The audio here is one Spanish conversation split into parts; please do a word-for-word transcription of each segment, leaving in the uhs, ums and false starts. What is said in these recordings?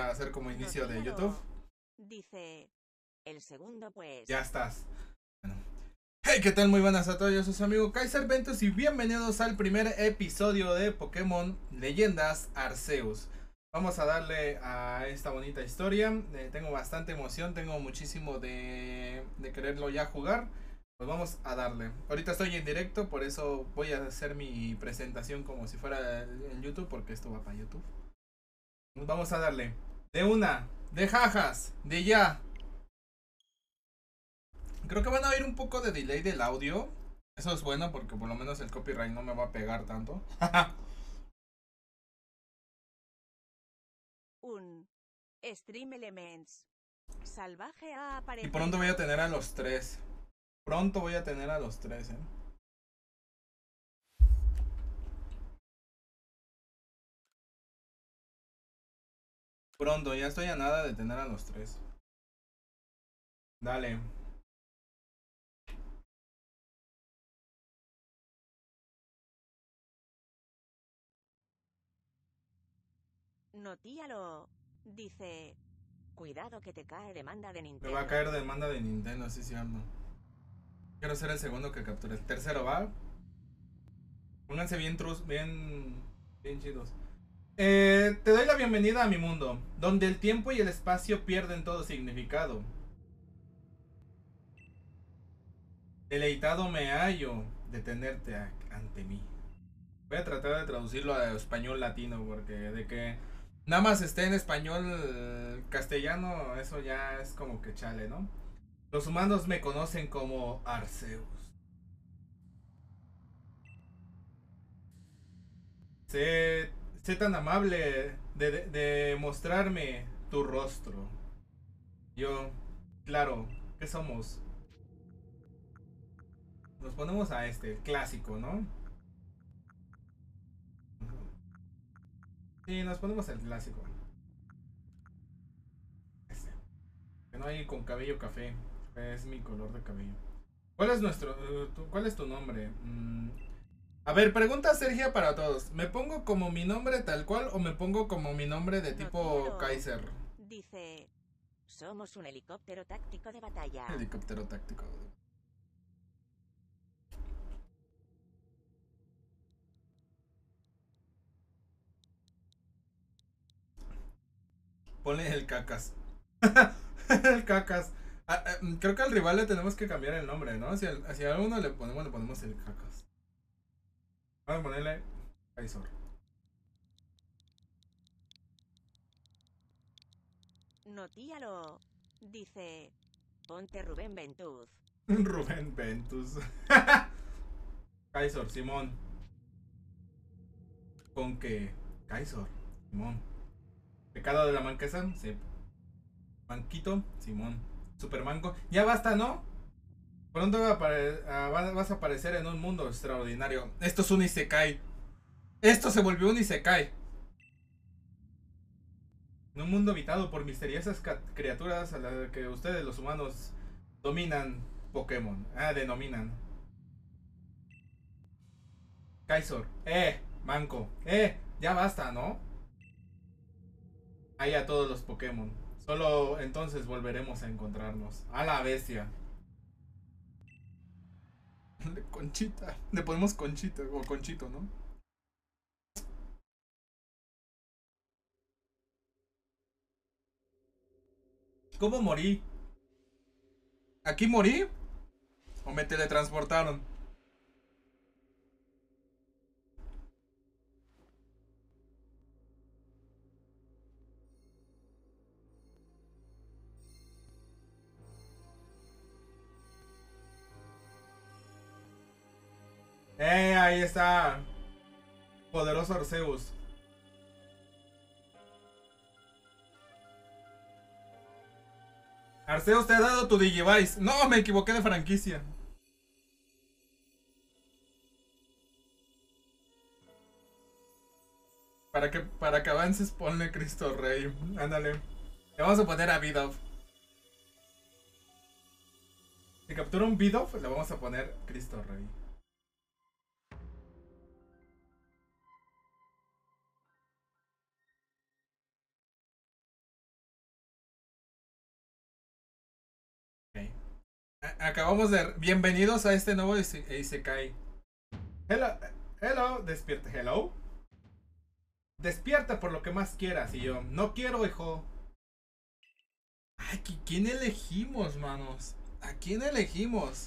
a hacer como inicio de YouTube. Dice el segundo, pues. Ya estás. Bueno. Hey, ¿qué tal? Muy buenas a todos, yo soy su amigo Kaiser Ventus y bienvenidos al primer episodio de Pokémon Leyendas Arceus. Vamos a darle a esta bonita historia. Eh, tengo bastante emoción, tengo muchísimo de, de quererlo ya jugar. Pues vamos a darle. Ahorita estoy en directo, por eso voy a hacer mi presentación como si fuera en YouTube, porque esto va para YouTube. Vamos a darle. De una, de jajas, de ya. Creo que van a oír un poco de delay del audio. Eso es bueno porque por lo menos el copyright no me va a pegar tanto. Un Stream Elements salvaje ha aparecido. Y pronto voy a tener a los tres. Pronto voy a tener a los tres, eh. Pronto, ya estoy a nada de tener a los tres. Dale. Notíalo. Dice, cuidado que te cae demanda de Nintendo. Me va a caer demanda de Nintendo, sí, cierto. Quiero ser el segundo que capture. El tercero, ¿va? Pónganse bien trus, bien, bien chidos. Eh, te doy la bienvenida a mi mundo, donde el tiempo y el espacio pierden todo significado. Deleitado me hallo de tenerte a, ante mí. Voy a tratar de traducirlo a español latino, porque de que nada más esté en español castellano, eso ya es como que chale, ¿no? Los humanos me conocen como Arceus. Sé, sé tan amable de, de, de mostrarme tu rostro. Yo, claro, ¿qué somos? Nos ponemos a este, clásico, ¿no? Sí, nos ponemos el clásico. Este. Que no hay con cabello café. Es mi color de cabello. ¿Cuál es nuestro, uh, tu, cuál es tu nombre? Mm. A ver, pregunta Sergia para todos. ¿Me pongo como mi nombre tal cual o me pongo como mi nombre de tipo Notíalo. Kaiser? Dice, somos un helicóptero táctico de batalla. Helicóptero táctico. Ponle el cacas. El cacas. Ah, ah, creo que al rival le tenemos que cambiar el nombre, ¿no? Si, al, si a uno le ponemos, le ponemos el cacas. Vamos a ponerle Kaiser. Notíalo. Dice, ponte Rubén Ventus. Rubén Ventus. Kaiser, Simón. Con que Kaiser, Simón. Pecado de la manquesa, sí. Manquito, Simón. Supermanco. Ya basta, ¿no? Pronto va a apare uh, vas a aparecer en un mundo extraordinario. Esto es un Isekai. Esto se volvió un Isekai. En un mundo habitado por misteriosas criaturas a las que ustedes, los humanos, dominan Pokémon. Ah, denominan. Kaiser. Eh, Manco. Eh, ya basta, ¿no? Ahí a todos los Pokémon. Solo entonces volveremos a encontrarnos. A la bestia. Conchita. Le ponemos Conchita o Conchito, ¿no? ¿Cómo morí? ¿Aquí morí? ¿O me teletransportaron? Eh, ahí está. Poderoso Arceus. Arceus, te ha dado tu Digivice. No, me equivoqué de franquicia. Para que, para que avances, ponle Cristo Rey. Ándale. Le vamos a poner a Bidoof. Si captura un Bidoof, le vamos a poner Cristo Rey. acabamos de... Bienvenidos a este nuevo Isekai. Hello, hello, despierta, hello. Despierta por lo que más quieras. Y yo, no quiero, hijo. Ay, ¿quién elegimos, manos? ¿A quién elegimos?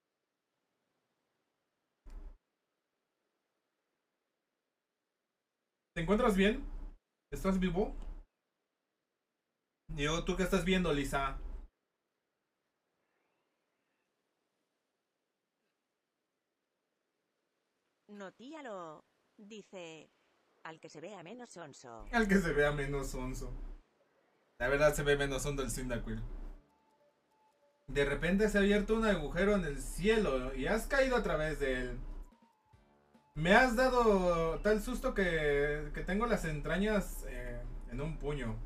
¿Te encuentras bien? ¿Estás vivo? Yo, ¿tú qué estás viendo, Lisa? Notíalo. Dice... Al que se vea menos sonso. Al que se vea menos sonso. La verdad se ve menos hondo el Cyndaquil. De repente se ha abierto un agujero en el cielo y has caído a través de él. Me has dado tal susto que, que tengo las entrañas eh, en un puño.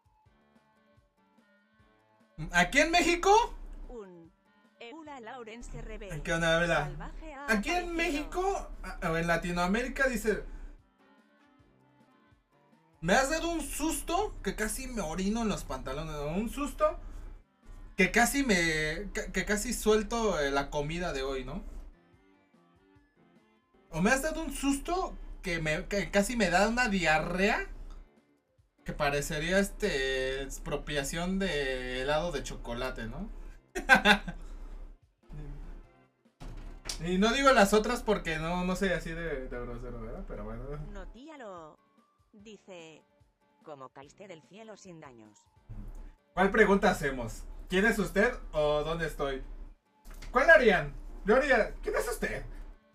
¿Aquí en México? Un Eula Lawrence Rebel. ¿Qué onda, Vela? Aquí en México, o en Latinoamérica, dice... Me has dado un susto que casi me orino en los pantalones. Un susto que casi me... Que, que casi suelto la comida de hoy, ¿no? O me has dado un susto que, me, que casi me da una diarrea. Que parecería este... expropiación de helado de chocolate, ¿no? Y no digo las otras porque no, no soy así de, de grosero, ¿verdad? Pero bueno. Notíalo. Dice... Como caíste del cielo sin daños. ¿Cuál pregunta hacemos? ¿Quién es usted o dónde estoy? ¿Cuál harían? Yo haría... ¿Quién es usted?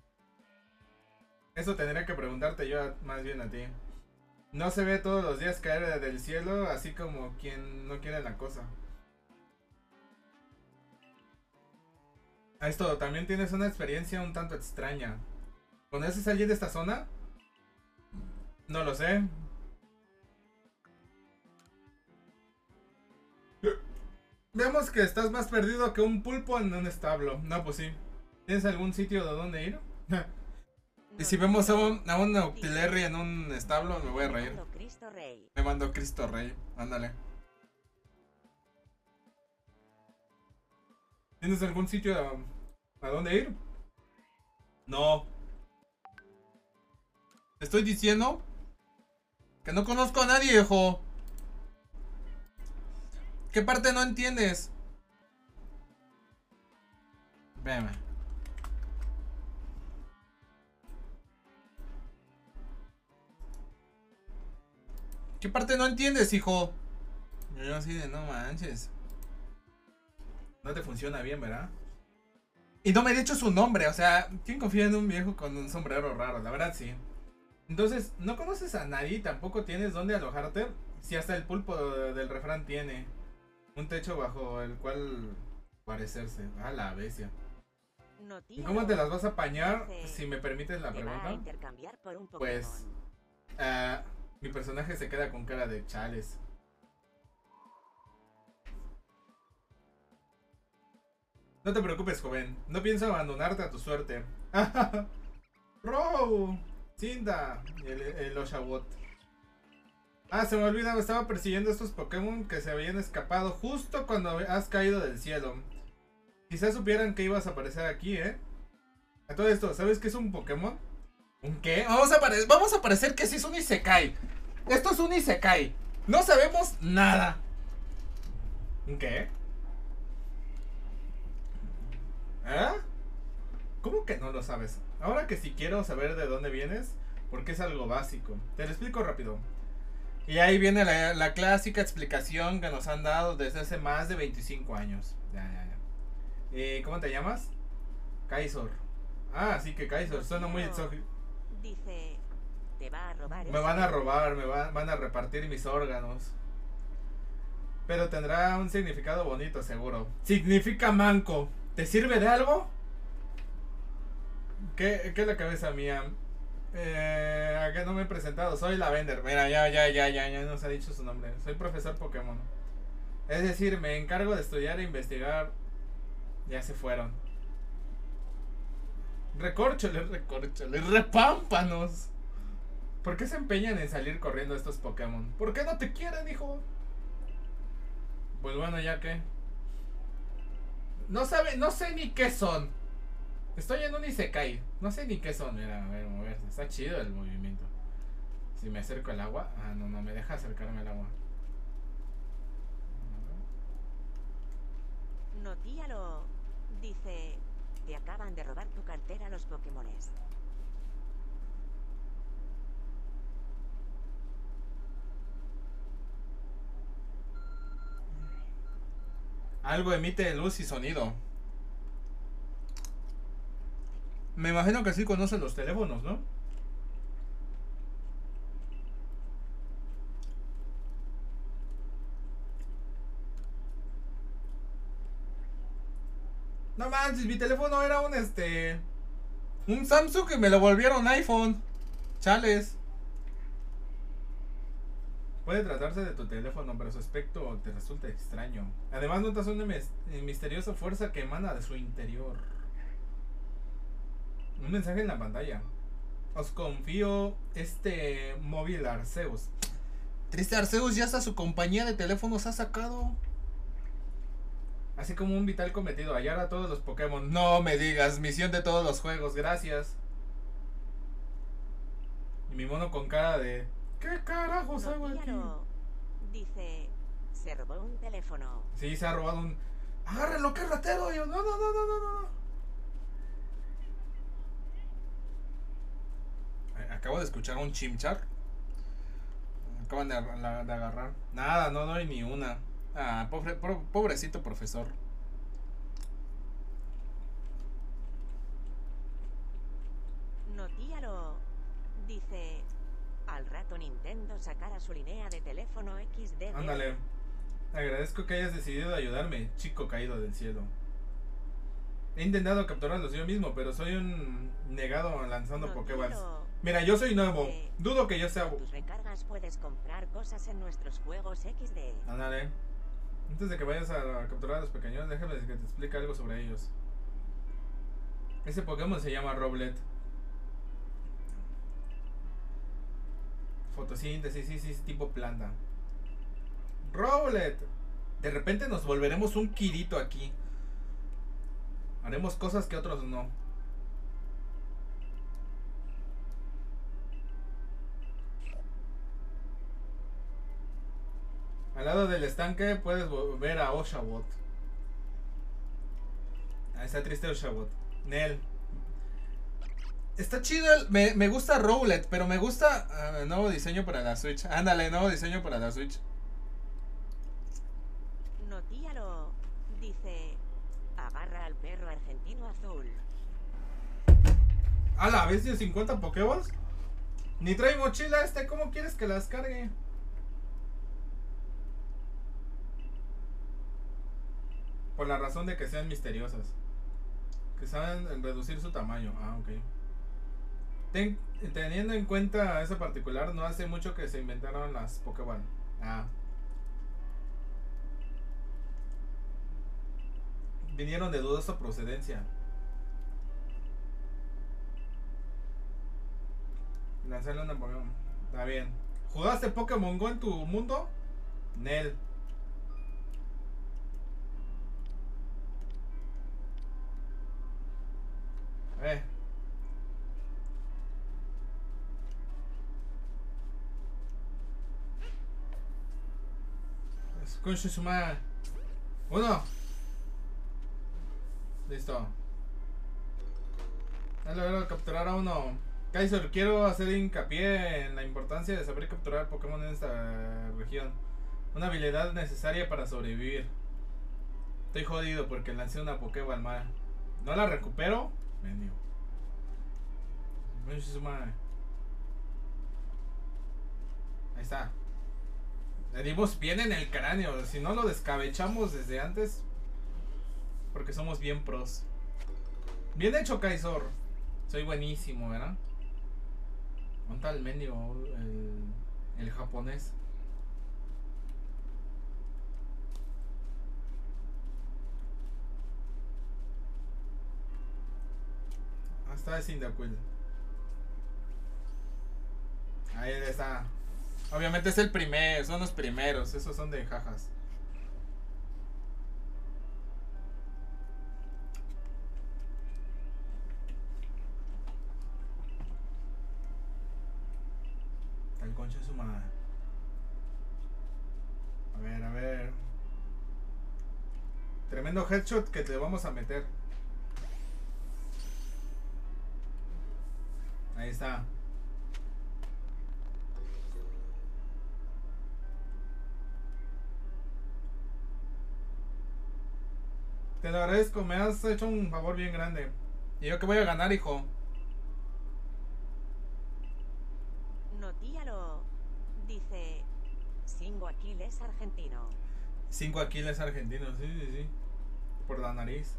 Eso tendría que preguntarte yo más bien a ti. No se ve todos los días caer del cielo, así como quien no quiere la cosa. A esto, también tienes una experiencia un tanto extraña. ¿Conoces a alguien de esta zona? No lo sé. Vemos que estás más perdido que un pulpo en un establo. No, pues sí. ¿Tienes algún sitio de dónde ir? Y si vemos a un, a un Octilerri en un establo, me voy a reír. Me mando Cristo Rey. Ándale. ¿Tienes algún sitio a, a dónde ir? No. Te estoy diciendo que no conozco a nadie, hijo. ¿Qué parte no entiendes? Veme. ¿Qué parte no entiendes, hijo? Yo así de no manches. No te funciona bien, ¿verdad? Y no me he dicho su nombre, o sea, ¿quién confía en un viejo con un sombrero raro? La verdad sí. Entonces, ¿no conoces a nadie y tampoco tienes dónde alojarte? Si hasta el pulpo del refrán tiene un techo bajo el cual parecerse. A la bestia. ¿Y cómo te las vas a apañar? Si me permites la pregunta. Pues, uh, mi personaje se queda con cara de chales. No te preocupes, joven. No pienso abandonarte a tu suerte. Row, Cinda, el, el Oshawott. Ah, se me olvidaba, estaba persiguiendo a estos Pokémon que se habían escapado justo cuando has caído del cielo. Quizás supieran que ibas a aparecer aquí, ¿eh? A todo esto, ¿sabes qué es un Pokémon? ¿Un qué? Vamos a, vamos a parecer que sí es un Isekai. Esto es un Isekai. No sabemos nada. ¿Un qué? ¿Eh? ¿Cómo que no lo sabes? Ahora que sí quiero saber de dónde vienes, porque es algo básico. Te lo explico rápido. Y ahí viene la, la clásica explicación que nos han dado desde hace más de veinticinco años. Ya, ya, ya. ¿Y cómo te llamas? Kaisor. Ah, sí que Kaisor, suena muy exótico. Dice, te va a robar. Me van a robar, me va, van a repartir mis órganos. Pero tendrá un significado bonito, seguro. Significa manco. ¿Te sirve de algo? ¿Qué, qué es la cabeza mía? Eh, ¿A qué no me he presentado? Soy Lavender. Mira, ya, ya, ya, ya, ya nos ha dicho su nombre. Soy profesor Pokémon. Es decir, me encargo de estudiar e investigar. Ya se fueron. Recórcholes, recórcholes, repámpanos. ¿Por qué se empeñan en salir corriendo estos Pokémon? ¿Por qué no te quieren, hijo? Pues bueno, ya que No sabe, no sé ni qué son. Estoy en un isekai. No sé ni qué son. Mira, a ver, moverse. Está chido el movimiento. Si me acerco al agua. Ah, no, no me deja acercarme al agua. Notíalo. Dice, te acaban de robar tu cartera los Pokémones. Algo emite luz y sonido. Me imagino que sí conocen los teléfonos, ¿no? No manches, mi teléfono era un este... un Samsung que me lo volvieron iPhone. Chales. Puede tratarse de tu teléfono, pero su aspecto te resulta extraño. Además notas una misteriosa fuerza que emana de su interior. Un mensaje en la pantalla. Os confío este móvil Arceus. Triste Arceus, ya hasta su compañía de teléfonos ha sacado. Así como un vital cometido, hallar a todos los Pokémon. No me digas, misión de todos los juegos, gracias. Y mi mono con cara de... ¿qué carajos hago aquí? Dice, se robó un teléfono. Sí, se ha robado un... ¡agárrenlo, qué ratero! Yo, no, no, no, no, no, no. Acabo de escuchar un Chimchar. Acaban de, de agarrar. Nada, no doy ni una. Ah, pobre, po, pobrecito profesor. Notíalo. Dice, al rato Nintendo sacará su línea de teléfono equis de. Ándale. Agradezco que hayas decidido ayudarme, chico caído del cielo. He intentado capturarlos yo mismo, pero soy un negado lanzando no Pokéballs. Quiero. Mira, yo soy nuevo. Eh, Dudo que yo sea... Con tus recargas puedes comprar cosas en nuestros juegos equis de. Ándale. Antes de que vayas a capturar a los pequeños, déjame que te explique algo sobre ellos. Ese Pokémon se llama Rowlet. Fotosíntesis, sí, sí, sí, tipo planta. Rowlet. De repente nos volveremos un Kirito aquí. Haremos cosas que otros no. Al lado del estanque puedes ver a Oshawott. Ah, está triste Oshawott. Nel. Está chido, el, me, me gusta Rowlet, pero me gusta uh, nuevo diseño para la Switch. Ándale, nuevo diseño para la Switch. Notíalo. Dice, agarra al perro argentino azul. A la vez de cincuenta Pokéballs. Ni trae mochila este, ¿cómo quieres que las cargue? Por la razón de que sean misteriosas. Que saben reducir su tamaño. Ah, ok. Ten, teniendo en cuenta eso particular, no hace mucho que se inventaron las Pokéball. Ah. Vinieron de dudosa procedencia. Lanzarle una Pokémon. Está bien. ¿Jugaste Pokémon Go en tu mundo? Nel. Eh. Escuche su madre. Uno. Listo. Es logrado capturar a uno. Kaiser, quiero hacer hincapié en la importancia de saber capturar Pokémon en esta región. Una habilidad necesaria para sobrevivir. Estoy jodido porque lancé una Pokéball mal. ¿No la recupero? Mendio. Ahí está. Le dimos bien en el cráneo. Si no lo descabechamos desde antes. Porque somos bien pros. Bien hecho, Kaiser. Soy buenísimo, ¿verdad? ¿Dónde está el mendio? El, el japonés. Hasta de Cyndaquil. Ahí está. Obviamente es el primero, son los primeros. Esos son de jajas. concha de su madre. A ver, a ver. Tremendo headshot que te vamos a meter. Ahí está. Te lo agradezco, me has hecho un favor bien grande. Y yo que voy a ganar, hijo. Notíalo. Dice... Cinco Aquiles argentino. Cinco Aquiles argentinos, sí, sí, sí. Por la nariz.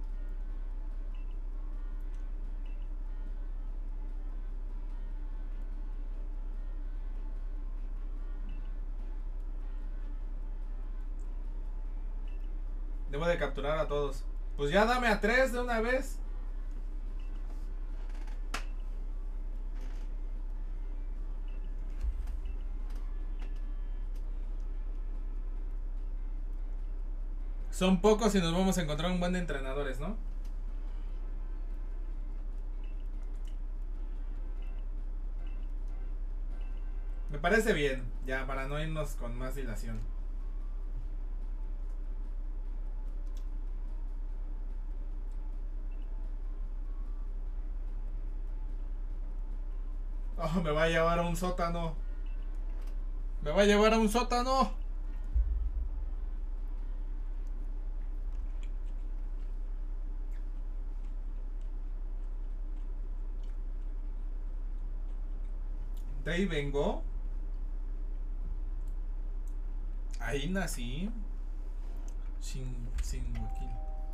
Debo de capturar a todos. Pues ya dame a tres de una vez. Son pocos y nos vamos a encontrar un buen de entrenadores, ¿no? Me parece bien, ya para no irnos con más dilación. Oh, me va a llevar a un sótano. Me va a llevar a un sótano. De ahí vengo. Ahí nací. Sin, sin aquí.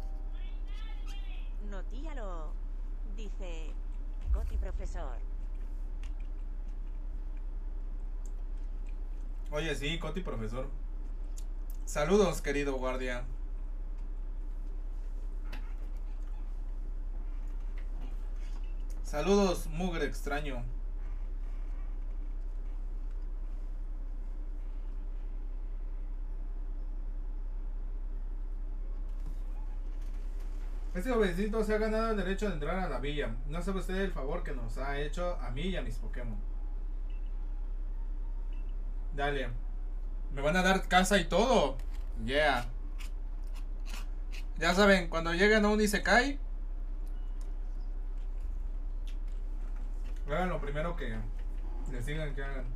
Notíalo. Dice... Coti profesor. Oye, sí, Coti profesor. Saludos, querido guardia. Saludos, mugre extraño. Este jovencito se ha ganado el derecho de entrar a la villa. No sabe usted el favor que nos ha hecho a mí y a mis Pokémon. Dale. Me van a dar casa y todo. Yeah. Ya saben, cuando lleguen a un Isekai, hagan lo primero que les digan que hagan.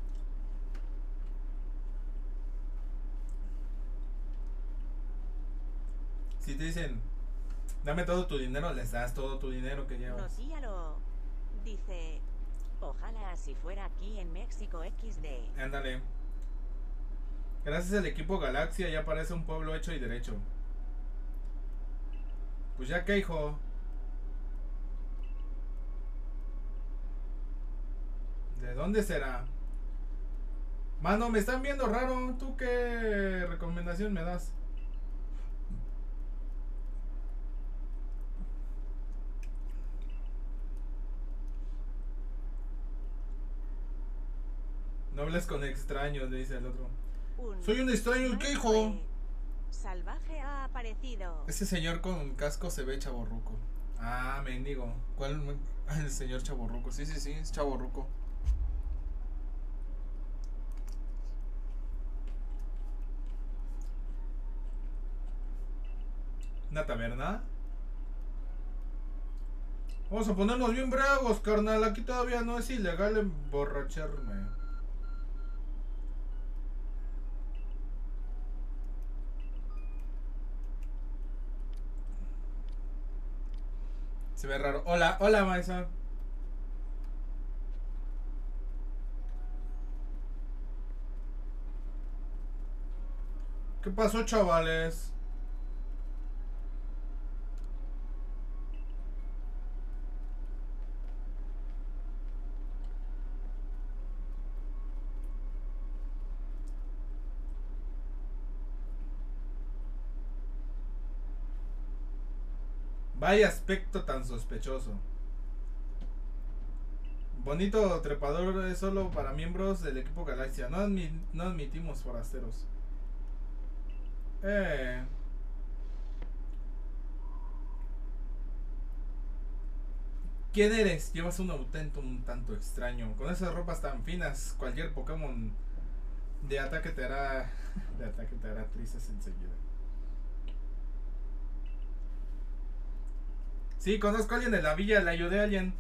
Si te dicen, dame todo tu dinero, les das todo tu dinero que llevas. Notíalo. Dice... Ojalá así fuera aquí en México equis de. Ándale. Gracias al equipo Galaxia ya parece un pueblo hecho y derecho. Pues ya que, hijo. ¿De dónde será? Mano, me están viendo raro. ¿Tú qué recomendación me das? No hables con extraños, le dice el otro. Un Soy un extraño, ¿qué, hijo? Salvaje ha aparecido. Ese señor con casco se ve chaborruco. Ah, mendigo. ¿Cuál? El señor chaborruco. Sí, sí, sí, es chaborruco. ¿Una taberna? Vamos a ponernos bien bravos, carnal. Aquí todavía no es ilegal emborracharme. Se ve raro. Hola, hola, maestra. ¿Qué pasó, chavales? Vaya aspecto tan sospechoso. Bonito trepador es solo para miembros del equipo Galaxia. No, admi no admitimos forasteros. Eh. ¿Quién eres? Llevas un autento un tanto extraño. Con esas ropas tan finas, cualquier Pokémon de ataque te hará. De ataque te hará trizas enseguida. Sí, conozco a alguien de la villa, le ayudé a alguien.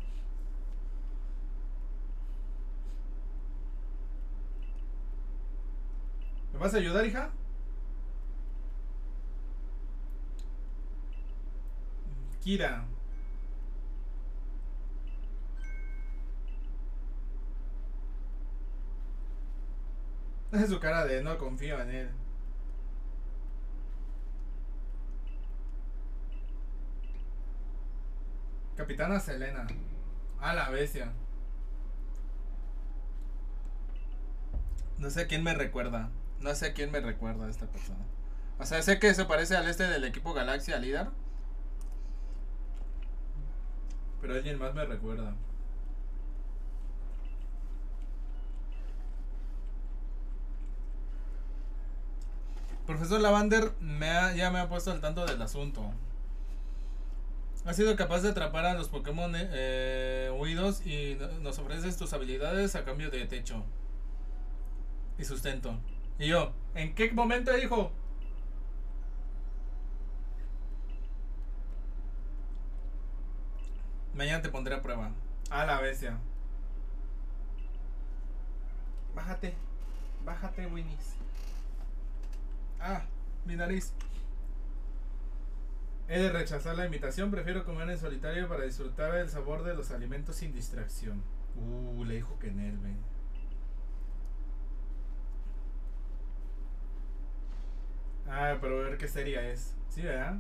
¿Me vas a ayudar, hija? Kira. Es su cara de no confío en él. Capitana Selena. A la bestia. No sé a quién me recuerda. No sé a quién me recuerda esta persona. O sea, sé que se parece al este del equipo Galaxia líder. Pero alguien más me recuerda. Profesor Lavander me ha, ya me ha puesto al tanto del asunto. Has sido capaz de atrapar a los Pokémon eh, huidos y nos ofreces tus habilidades a cambio de techo y sustento. Y yo, ¿en qué momento dijo? Mañana te pondré a prueba. A la bestia. Bájate. Bájate, Winnie's. Ah, mi nariz. He de rechazar la invitación. Prefiero comer en solitario para disfrutar el sabor de los alimentos sin distracción. Uh, le dijo que en él, ven. Ah, pero a ver qué seria es. Sí, ¿verdad?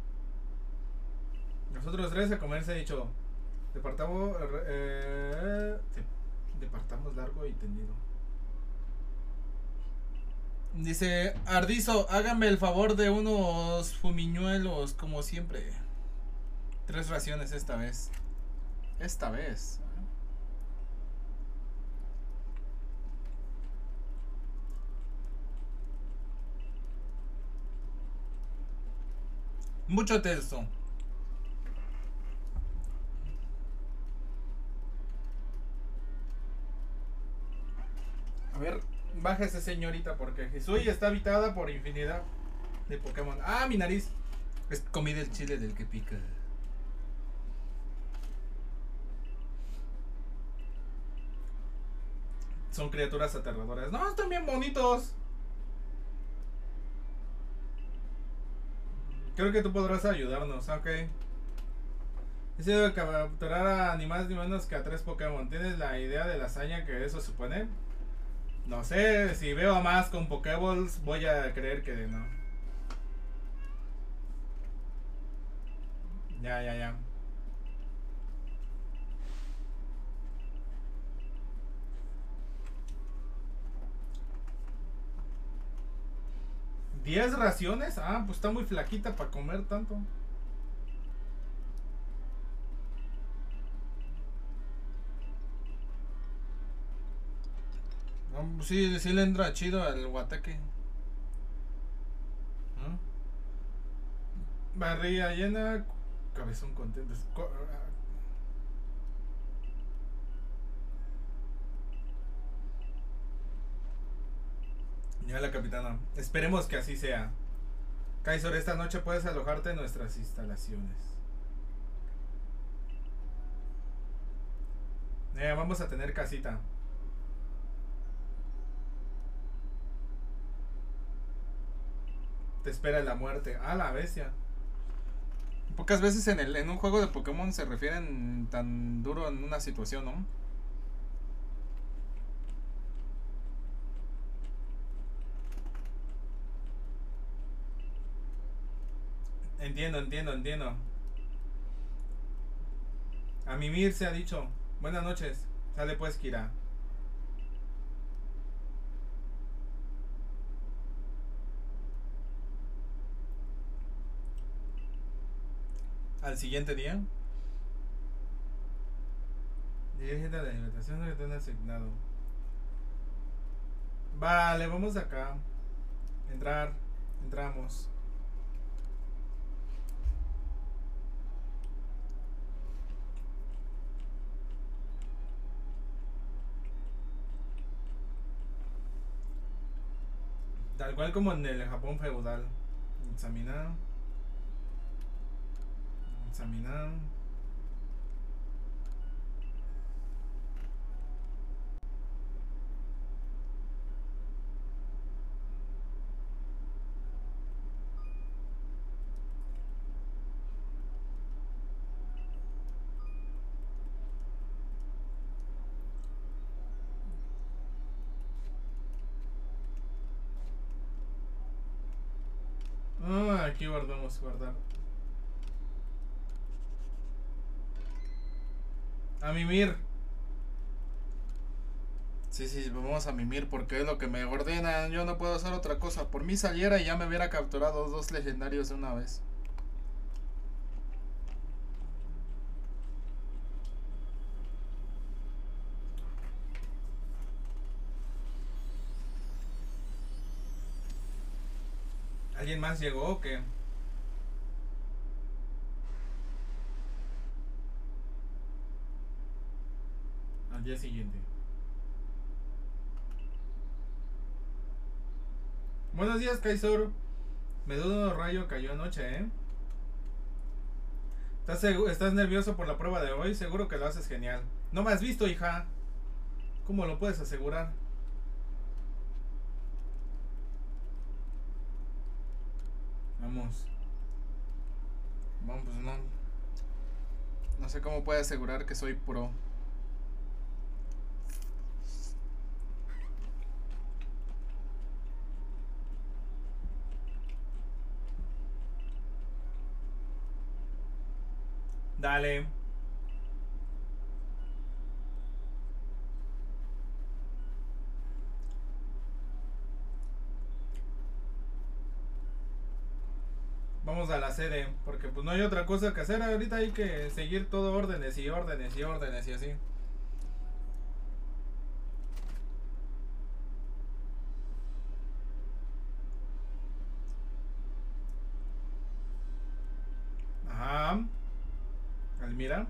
Nosotros tres a comer se ha dicho. Departamos. Eh, departamos largo y tendido. Dice Ardizo, hágame el favor de unos fumiñuelos, como siempre. Tres raciones esta vez. Esta vez. Mucho texto. A ver, bájese, señorita, porque Hisui está habitada por infinidad de Pokémon. Ah, mi nariz. Es comida el chile del que pica. Son criaturas aterradoras. No, están bien bonitos. Creo que tú podrás ayudarnos, ok. He sido de capturar a ni más ni menos que a tres Pokémon. ¿Tienes la idea de la hazaña que eso supone? No sé, si veo más con Pokéballs, voy a creer que no. Ya, ya, ya. ¿Diez raciones? Ah, pues está muy flaquita para comer tanto. No, sí, sí le entra chido al guateque. ¿Ah? Barriga llena, cabezón contento. Ya la capitana. Esperemos que así sea. Kaiser, esta noche puedes alojarte en nuestras instalaciones. Eh, vamos a tener casita. Te espera la muerte. Ah, la bestia. Pocas veces en, el, en un juego de Pokémon se refieren tan duro en una situación, ¿no? Entiendo, entiendo, entiendo. A mimir se ha dicho. Buenas noches. Sale pues, Kira. Al siguiente día. Dirígete a la invitación que te han asignado. Vale, vamos acá. Entrar. Entramos. Tal cual como en el Japón feudal. Examinar. Examinar. Ah, aquí guardamos, guardar. A mimir. Sí, sí, vamos a mimir porque es lo que me ordenan. Yo no puedo hacer otra cosa. Por mí saliera y ya me hubiera capturado dos legendarios de una vez. ¿Alguien más llegó o qué? Al día siguiente. Buenos días, Kaisor. Menudo rayo cayó anoche, ¿eh? ¿Estás, ¿Estás nervioso por la prueba de hoy? Seguro que lo haces genial. No me has visto, hija. ¿Cómo lo puedes asegurar? Vamos. Vamos, pues no. No sé cómo puede asegurar que soy pro. Dale. Vamos a la sede, porque pues no hay otra cosa que hacer. Ahorita hay que seguir todo órdenes y órdenes y órdenes y así. Ajá. Almira.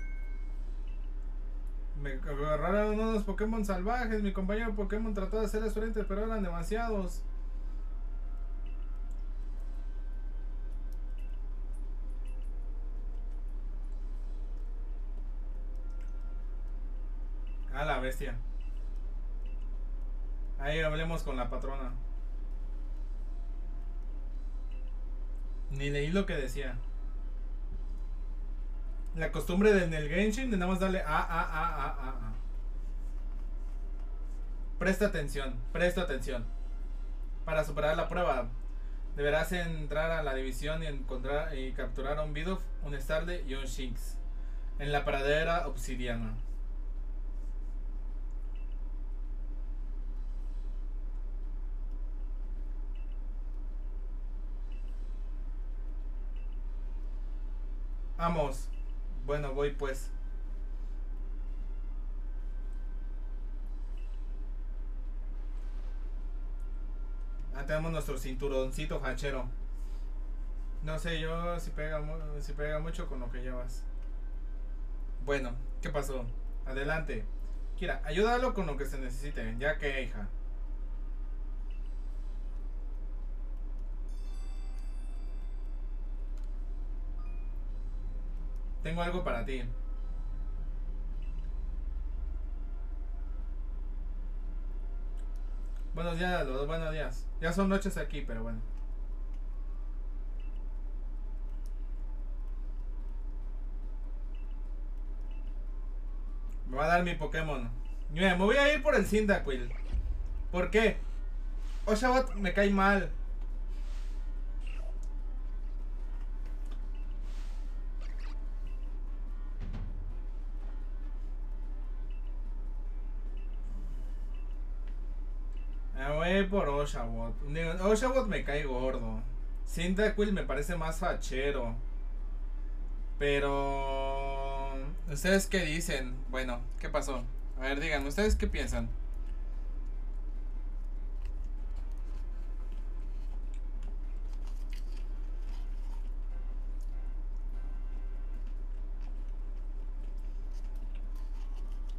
Me agarraron unos Pokémon salvajes. Mi compañero Pokémon trató de hacerles frente, pero eran demasiados. A la bestia. Ahí hablemos con la patrona. Ni leí lo que decía. La costumbre de en el Genshin de nada más darle A, A, A, A, A, A. Presta atención, presta atención. Para superar la prueba, deberás entrar a la división y encontrar y capturar a un Bidoof, un Starly y un Shinx en la pradera obsidiana. Vamos. Bueno, voy pues. Ah, tenemos nuestro cinturoncito fachero. No sé yo si pega, si pega mucho con lo que llevas. Bueno, ¿qué pasó? Adelante. Kira, ayúdalo con lo que se necesite. Ya que, hija. Tengo algo para ti. Buenos días, los buenos días. Ya son noches aquí, pero bueno. Me va a dar mi Pokémon. Mira, me voy a ir por el Cyndaquil. ¿Por qué? Oshawott me cae mal. Me voy por Oshawott. Oshawott me cae gordo. Cyndaquil me parece más fachero. Pero... ¿ustedes qué dicen? Bueno, ¿qué pasó? A ver, díganme, ¿ustedes qué piensan?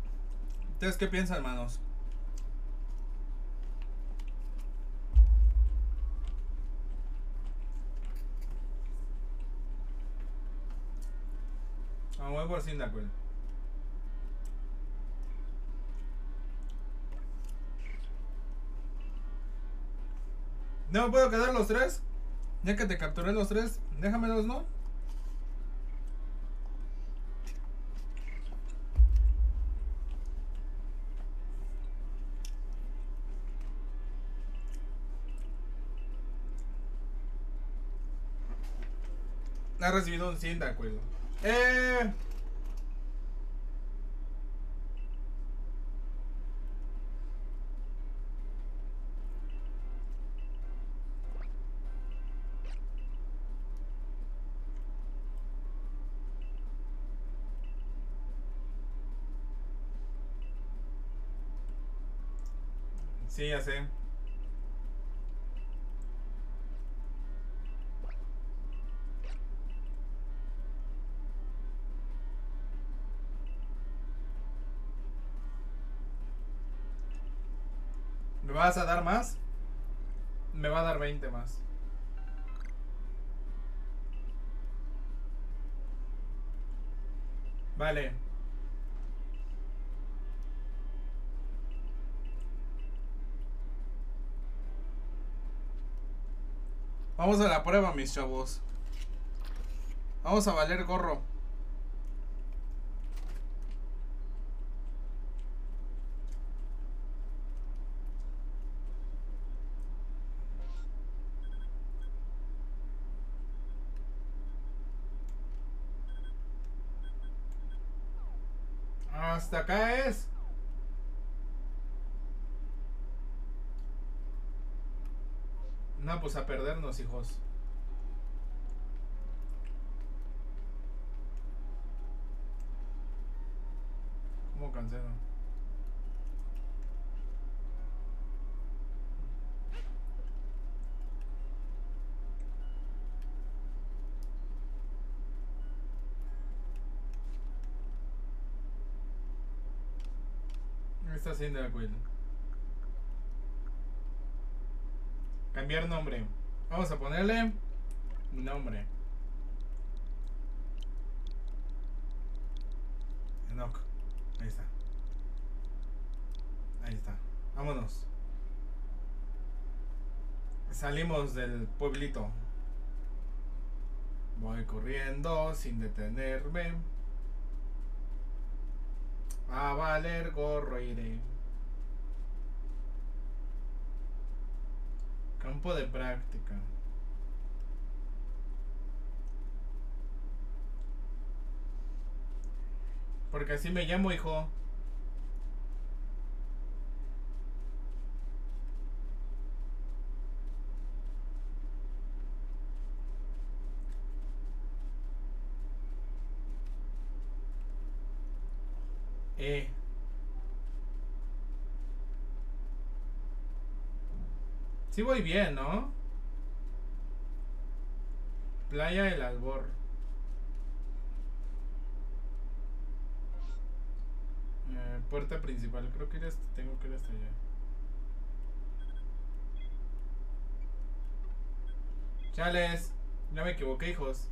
¿Ustedes qué piensan, hermanos? voy por Cyndaquil. No me puedo quedar los tres. Ya que te capturé los tres, déjamelos, ¿no? Ha recibido un Cyndaquil. Eh... Sí, ya sé. ¿Me vas a dar más? Me va a dar veinte más. Vale. Vamos a la prueba, mis chavos. Vamos a valer gorro. Hasta acá es. No, pues a perdernos, hijos. ¿Cómo cancelo? Está haciendo el Quill. Cambiar nombre. Vamos a ponerle nombre. Enoch. Ahí está. Ahí está. Vámonos. Salimos del pueblito. Voy corriendo sin detenerme. A valer gorro iré. Campo de práctica. Porque así me llamo, hijo. Eh. Sí voy bien, ¿no? Playa del Albor. Eh, puerta principal. Creo que ir hasta, tengo que ir hasta allá. Chales. Ya me equivoqué, hijos.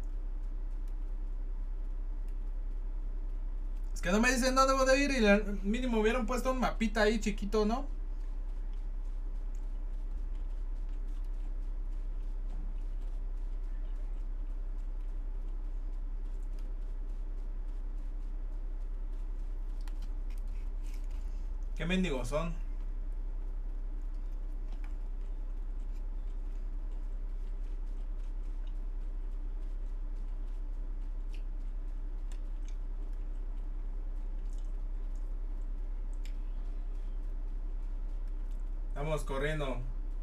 Es que no me dicen dónde debo de ir y al mínimo hubieran puesto un mapita ahí chiquito, ¿no? ¿Qué mendigos son? Estamos corriendo.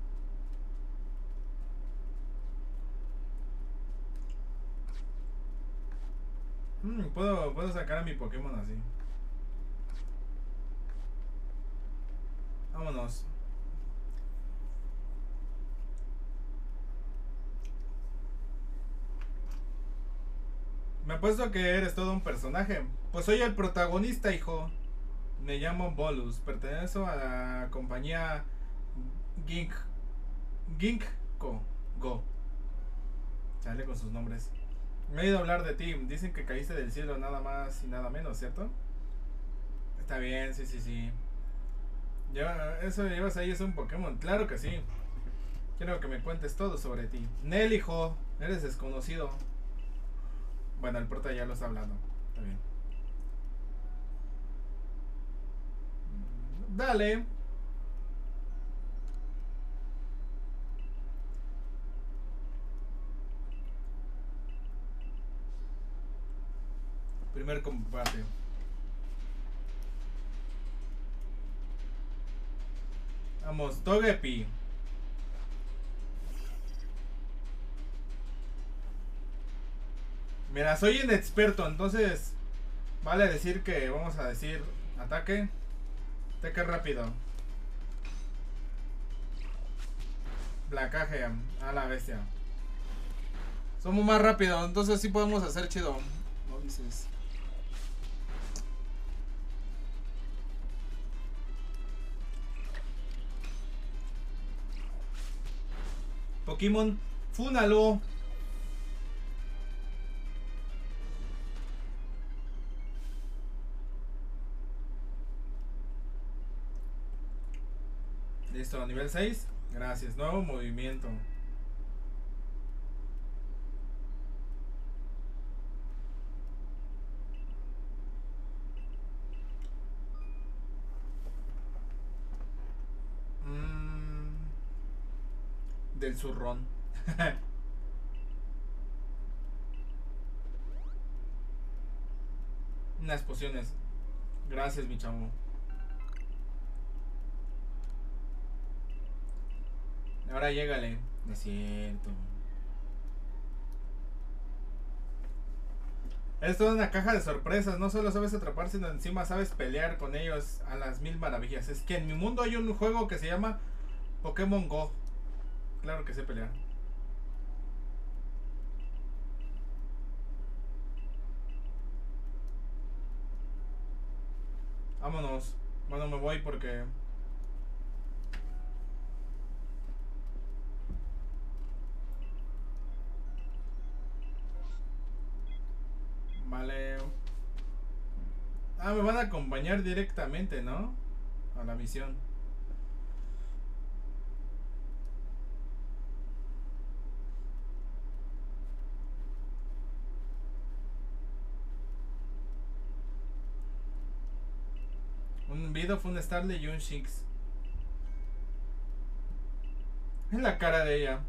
Hmm, puedo, puedo sacar a mi Pokémon así. Vámonos. Me apuesto que eres todo un personaje. Pues soy el protagonista, hijo. Me llamo Bolus. Pertenezco a la compañía Gink. Ginkgo. Go. Sale con sus nombres. Me he ido a hablar de ti. Dicen que caíste del cielo nada más y nada menos, ¿cierto? Está bien, sí, sí, sí. Ya, eso llevas ahí es un Pokémon. Claro que sí. Quiero que me cuentes todo sobre ti. Nel, hijo. Eres desconocido. Bueno, el prota ya lo está hablando. Está bien. Dale. Primer combate. Vamos, Togepi. Mira, soy inexperto, entonces vale decir que vamos a decir ataque. Ataque rápido. Placaje a la bestia. Somos más rápidos, entonces sí podemos hacer chido. No dices. Pokémon Funalo. Listo, nivel seis. Gracias. Nuevo movimiento. Mm, del zurrón. Unas pociones. Gracias, mi chamo. Ahora llégale. No es cierto. Esto es una caja de sorpresas. No solo sabes atrapar, sino encima sabes pelear con ellos a las mil maravillas. Es que en mi mundo hay un juego que se llama Pokémon Go. Claro que sé pelear. Vámonos. Bueno, me voy porque... Vale. Ah, me van a acompañar directamente, ¿no? A la misión. Un Bidoof, un Starly y un Shinx. Es la cara de ella.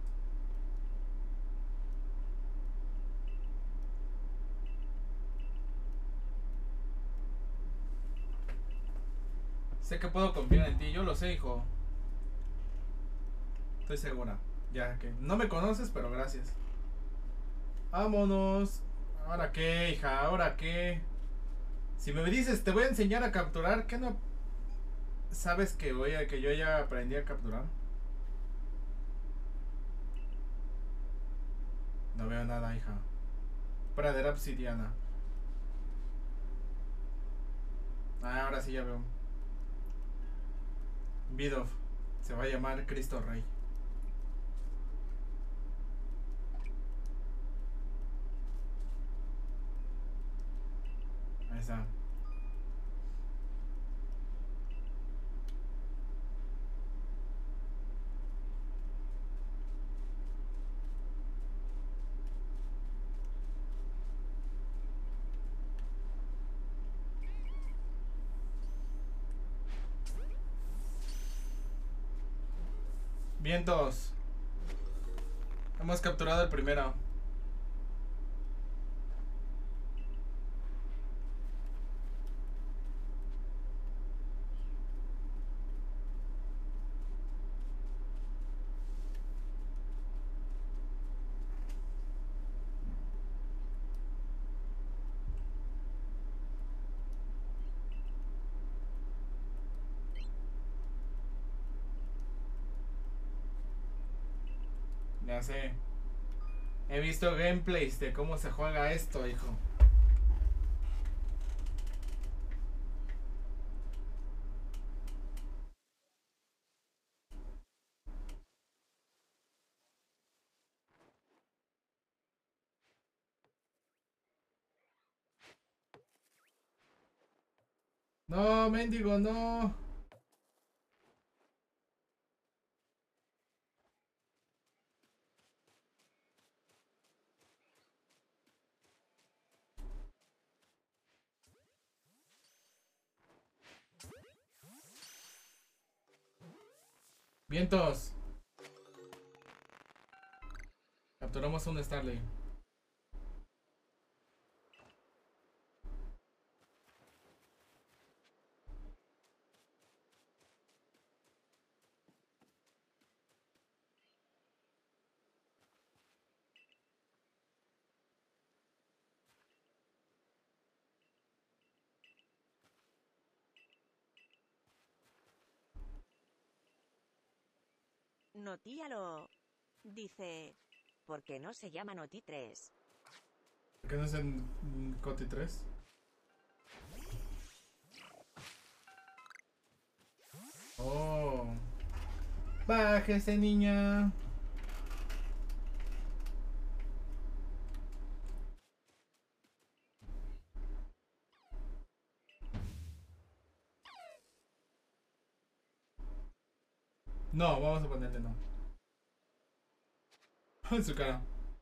Sé que puedo confiar en ti, yo lo sé, hijo. Estoy segura. Ya que no me conoces, pero gracias. Vámonos. ¿Ahora qué, hija? ¿Ahora qué? Si me dices, te voy a enseñar a capturar, ¿qué no sabes que voy a, que yo ya aprendí a capturar? No veo nada, hija. Pradera obsidiana. Ah, ahora sí ya veo. Bidoof. Se va a llamar Cristo Rey. Ahí está. Vientos. Hemos capturado el primero. Ya sé. He visto gameplays de cómo se juega esto, hijo. No, mendigo, no. Vientos. Capturamos un Starling. Notíalo. Dice, ¿por qué no se llama Noti tres? ¿Por qué no es en Coti tres? Oh. Bájese, niña. No, vamos a ponerle no. En su cara.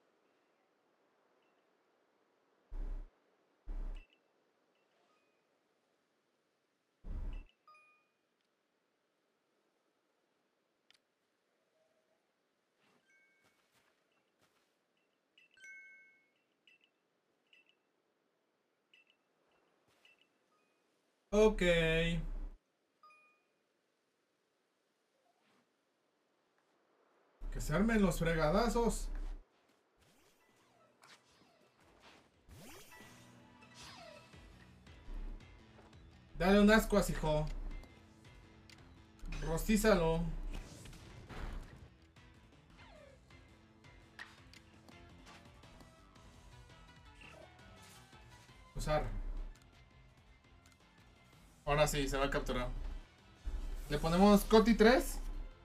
Ok. Que se armen los fregadazos. Dale un ascuas, hijo. Rostízalo. Usar. Ahora sí, se va a capturar. Le ponemos Coti tres.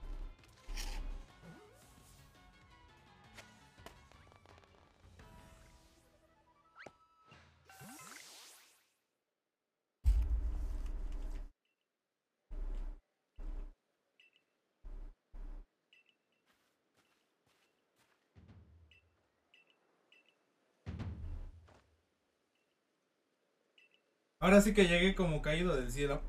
Ahora sí que llegué como caído del cielo.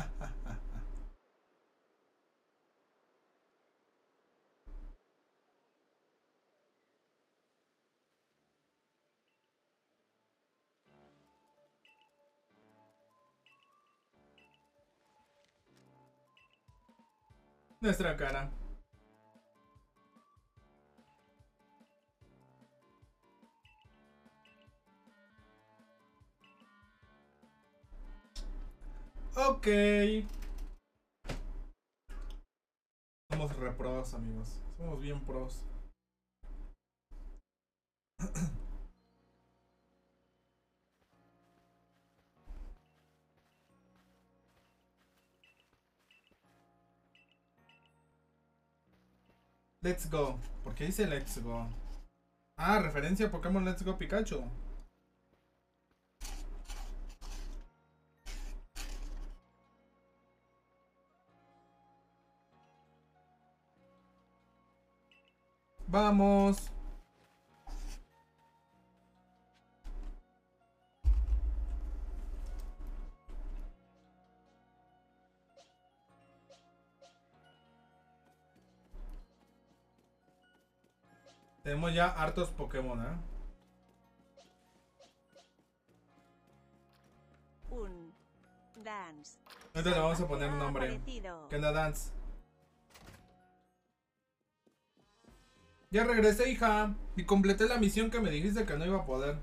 Nuestra cara. Ok. Somos repros, amigos. Somos bien pros. Let's go. ¿Por qué dice let's go? Ah, referencia a Pokémon Let's Go Pikachu. Vamos. Tenemos ya hartos Pokémon, ¿eh? Un Dance. Ahorita le vamos a poner un Ha nombre. aparecido. ¿Qué onda, Dance? Ya regresé, hija. Y completé la misión que me dijiste que no iba a poder.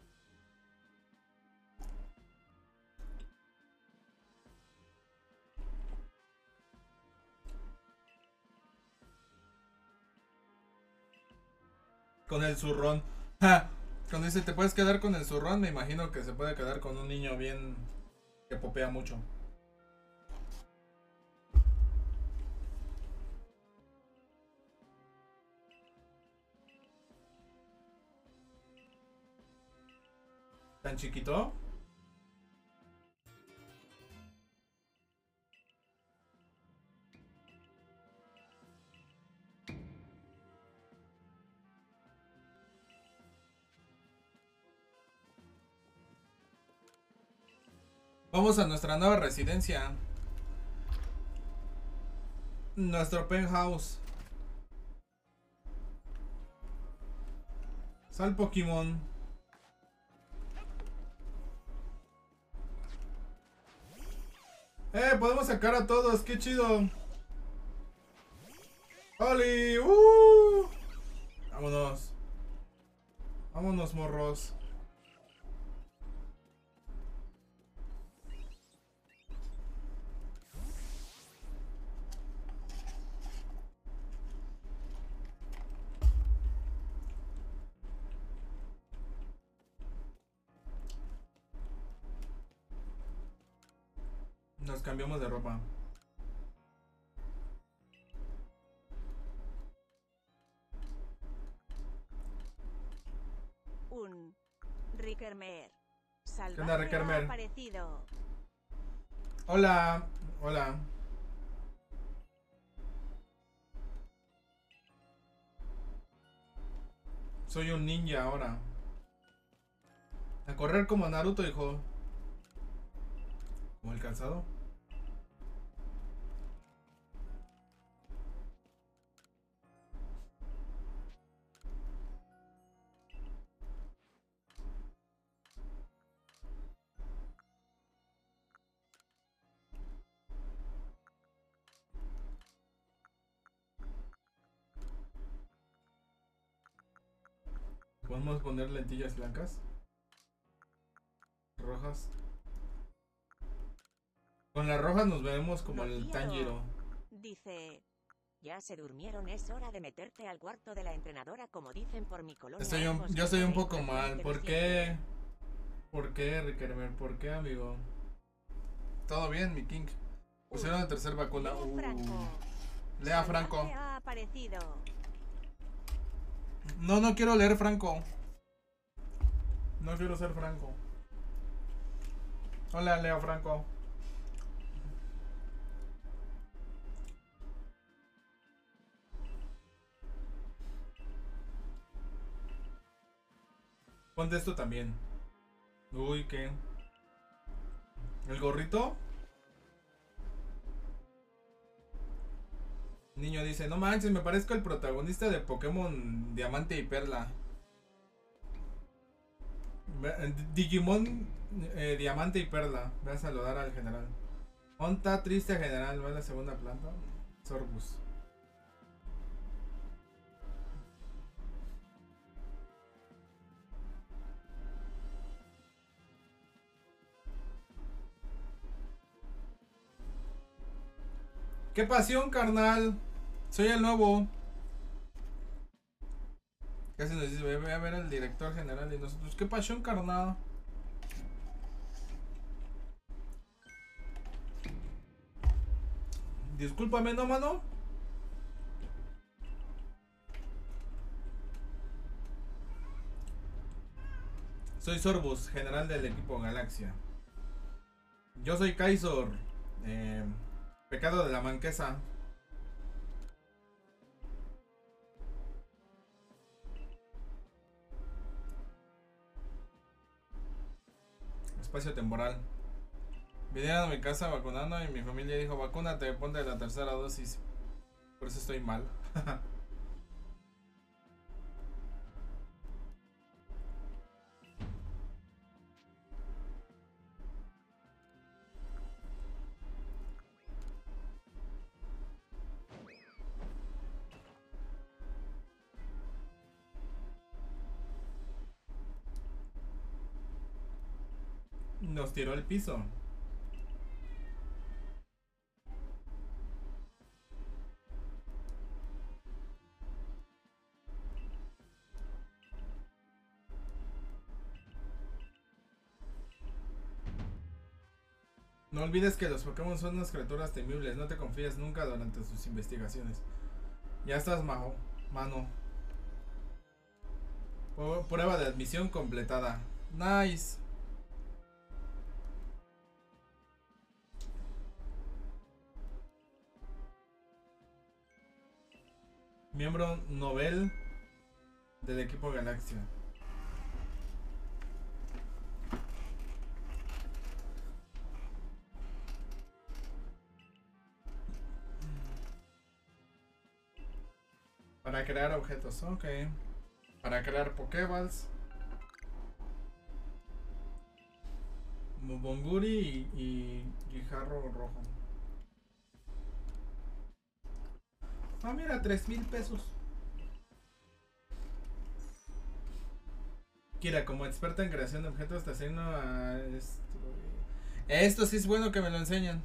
Con el zurrón. Ja. Cuando dice te puedes quedar con el zurrón, me imagino que se puede quedar con un niño bien que popea mucho. ¿Tan chiquito? Vamos a nuestra nueva residencia. Nuestro penthouse. Sal Pokémon. Eh, podemos sacar a todos, qué chido. ¡Oli! ¡Uh! Vámonos. Vámonos, morros. Nos cambiamos de ropa. Un Rickermer. ¿Qué onda, Rickermer? Aparecido. Hola, hola. Soy un ninja ahora. A correr como Naruto, hijo. ¿Como el calzado? ¿Podemos poner lentillas blancas? Rojas. Con las rojas nos vemos como No el quiero. Tanjiro. Dice, ya se durmieron, es hora de meterte al cuarto de la entrenadora, como dicen por mi colonia. Estoy un, Hemos yo estoy un visto poco veinte mal. de ¿Por diciembre. qué? ¿Por qué, Rickermer? ¿Por qué, amigo? Todo bien, mi king. Pusieron la tercera vacuna. Lea Uh. Franco. Lea Franco. Salvaje ha aparecido. No, no quiero leer Franco. No quiero ser Franco. Hola, Leo Franco. Ponte esto también. Uy, ¿qué? ¿El gorrito? Niño dice, no manches, me parezco el protagonista de Pokémon Diamante y Perla. Ve- Digimon eh, Diamante y Perla. Voy a saludar al general. Onta triste general, va a la segunda planta. Sorbus. ¡Qué pasión, carnal! Soy el nuevo. Casi nos dice, voy a ver al director general y nosotros, ¡qué pasión, carnal! Discúlpame, ¿no, mano? Soy Sorbus, general del equipo Galaxia. Yo soy Kaisor. Eh, pecado de la manquesa. Espacio temporal. Vinieron a mi casa vacunando y mi familia dijo, vacúnate, ponte la tercera dosis. Por eso estoy mal. Nos tiró el piso. No olvides que los Pokémon son unas criaturas temibles. No te confíes nunca durante sus investigaciones. Ya estás, majo, mano. Pu- Prueba de admisión completada. Nice. Miembro Nobel del equipo Galaxia. Para crear objetos, ok. Para crear Pokéballs. Bonguri y, y Guijarro rojo. Ah, mira, tres mil pesos. Kira, como experta en creación de objetos, te asigno a esto. Esto sí es bueno que me lo enseñen.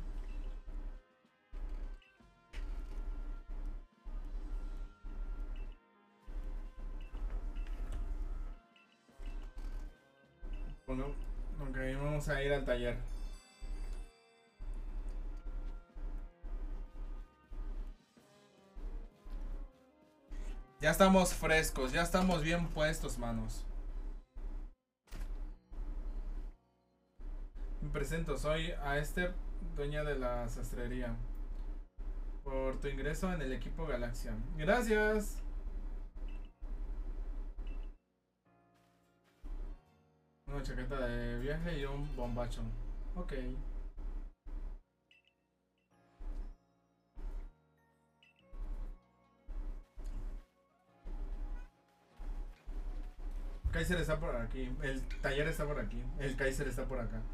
Bueno, ok, vamos a ir al taller. Ya estamos frescos, ya estamos bien puestos, manos. Me presento, soy a Esther, dueña de la sastrería. Por tu ingreso en el equipo Galaxia. Gracias. Una chaqueta de viaje y un bombacho. Ok. Kaiser está por aquí. El taller está por aquí. El Kaiser está por acá.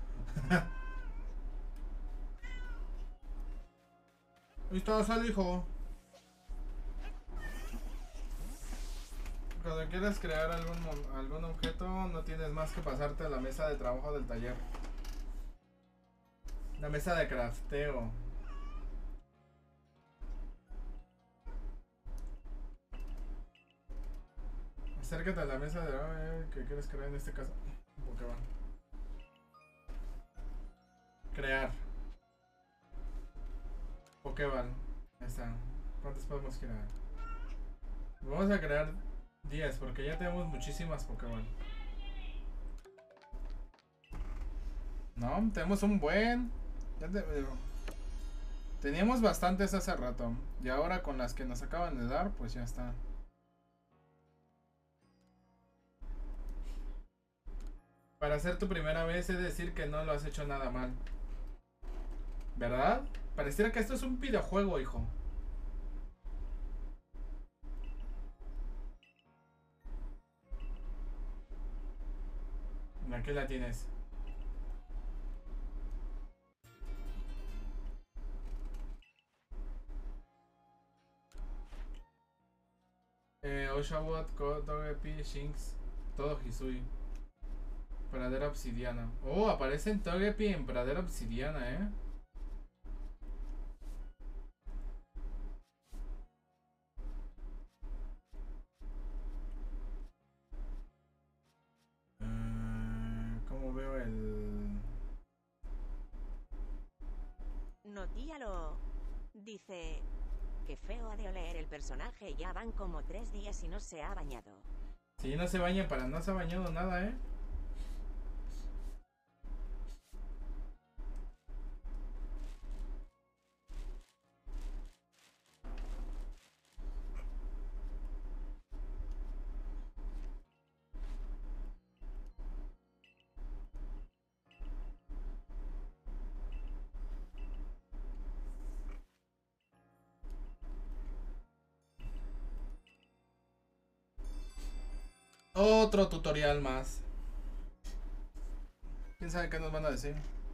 Ahí está, sal, hijo. Cuando quieras crear algún, algún objeto, no tienes más que pasarte a la mesa de trabajo del taller. La mesa de crafteo. Acércate a la mesa de eh, que quieres crear en este caso. Pokémon. Crear. Pokéball. Ahí está. ¿Cuántos podemos crear? Vamos a crear diez porque ya tenemos muchísimas Pokémon. No, tenemos un buen. Ya te, teníamos bastantes hace rato. Y ahora con las que nos acaban de dar, pues ya está. Para hacer tu primera vez, es decir que no lo has hecho nada mal. ¿Verdad? Pareciera que esto es un videojuego, hijo. Aquí la tienes. Eh, Oshawott, Togepi, Shinx, todo Hisui. Pradera obsidiana. Oh, aparecen Togepi en pradera obsidiana, eh. Uh, ¿Cómo veo el...? Notíalo. Dice... Que feo ha de oler el personaje, ya van como tres días y no se ha bañado. Sí, no se baña, para no se ha bañado nada, eh. Otro tutorial más. ¿Quién sabe qué nos van a decir?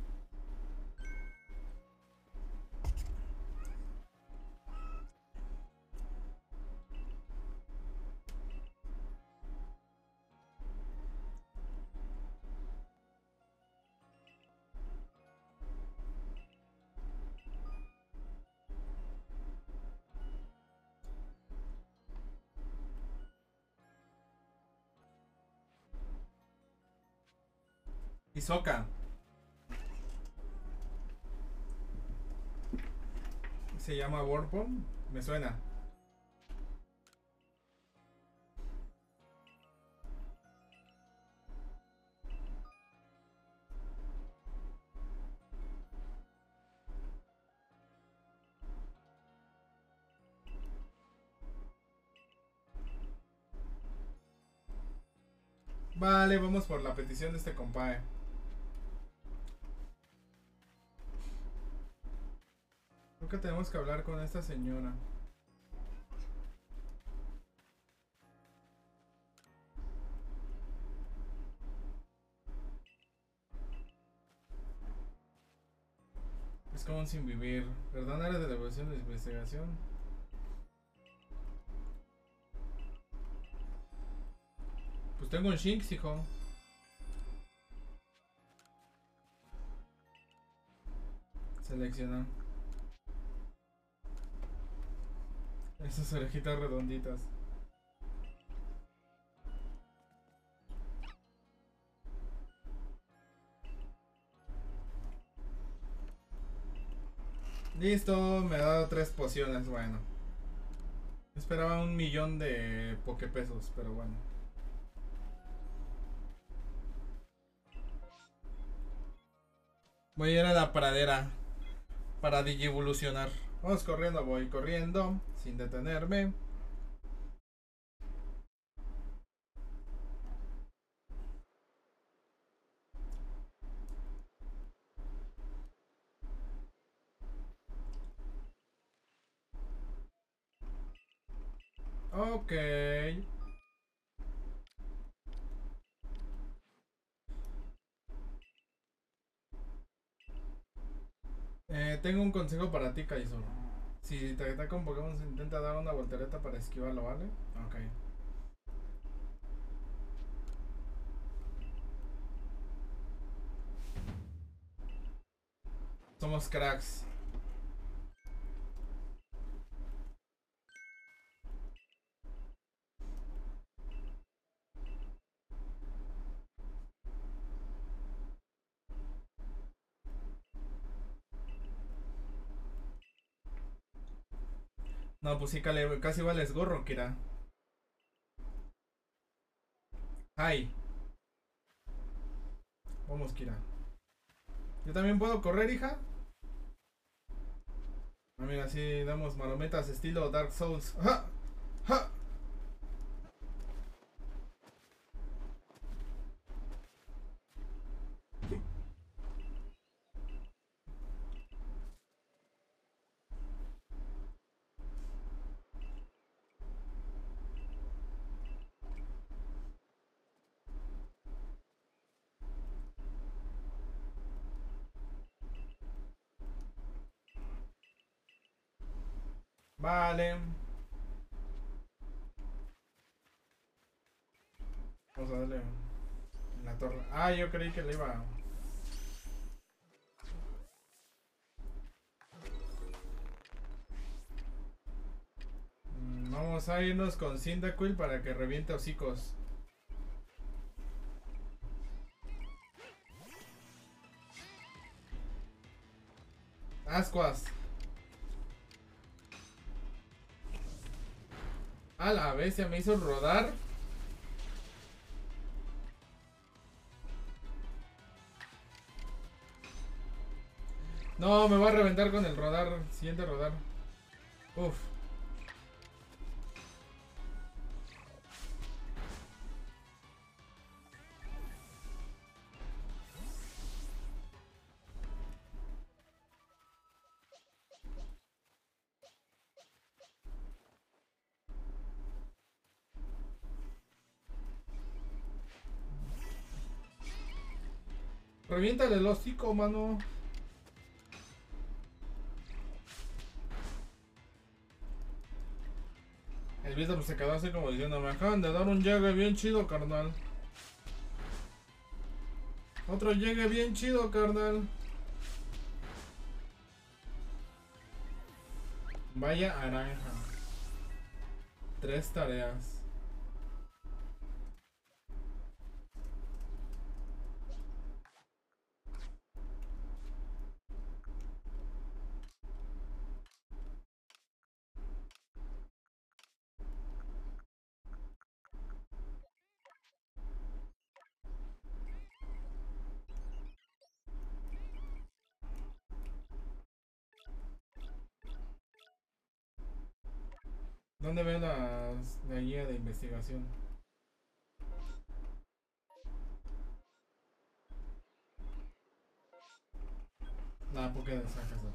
Hisoka. Se llama Warpon. Me suena. Vale, vamos por la petición de este compadre. Creo que tenemos que hablar con esta señora. Es como un sin vivir. Perdón, área de evaluación de investigación. Pues tengo un Shinx, hijo. Seleccionar. Esas orejitas redonditas. Listo, me ha dado tres pociones, bueno. Esperaba un millón de pokepesos, pero bueno. Voy a ir a la pradera para digievolucionar. Vamos corriendo, voy corriendo, sin detenerme. Ok. Eh, tengo un consejo para ti, Kaizo. Si te ataca un Pokémon, se intenta dar una voltereta para esquivarlo, ¿vale? Ok. Somos cracks. No, pues sí, casi vales gorro, Kira. Ay. Vamos, Kira. ¿Yo también puedo correr, hija? Ah, mira, así damos marometas estilo Dark Souls. ¡Ja! ¡Ja! Vale. Vamos a darle en la torre. Ah, yo creí que le iba. Mm, vamos a irnos con Cyndaquil para que reviente hocicos. Ascuas. A la bestia, me hizo rodar. No, me va a reventar con el rodar. Siguiente rodar. Uf. Reviéntale el hocico, mano. El Vista pues se quedó así como diciendo, me acaban de dar un llegue bien chido, carnal. Otro llegue bien chido, carnal. Vaya naranja. Tres tareas. ¿Dónde veo las, la guía de investigación? La porque de esa casa.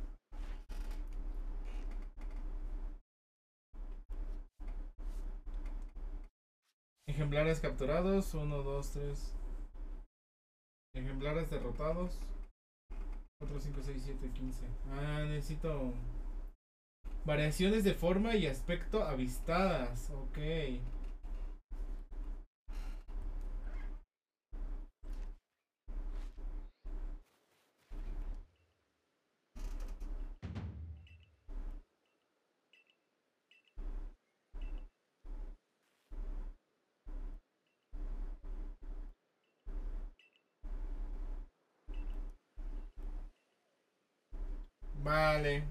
Ejemplares capturados, uno, dos, tres. Ejemplares derrotados. cuatro, cinco, seis, siete, quince. Ah, necesito variaciones de forma y aspecto avistadas. Ok. Vale.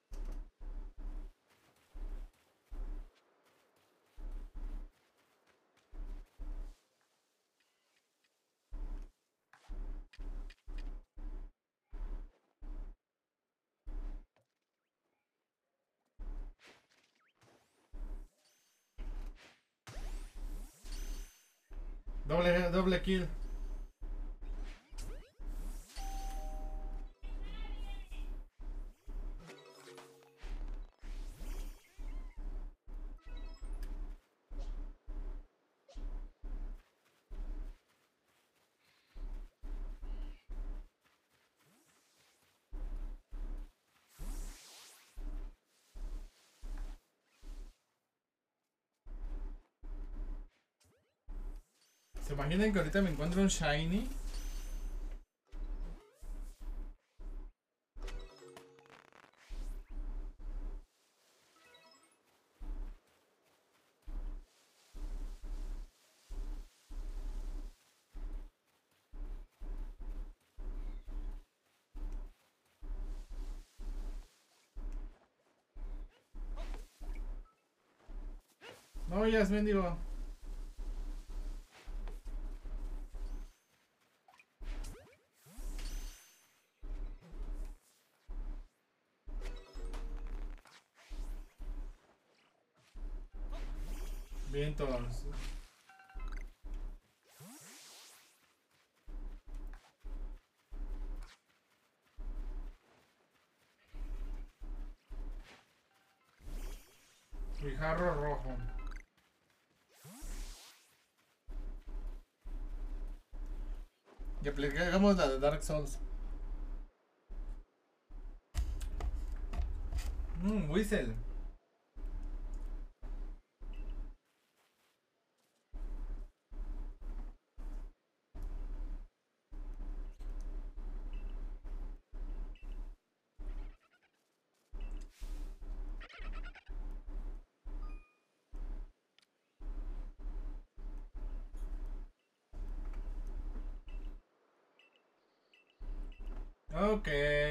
Doble, doble kill. ¿Se imaginan que ahorita me encuentro un shiny? No, ya es mendigo. Vientos. Guijarro rojo. Y aplicamos la de Dark Souls. Mmm, Whistle. Ok.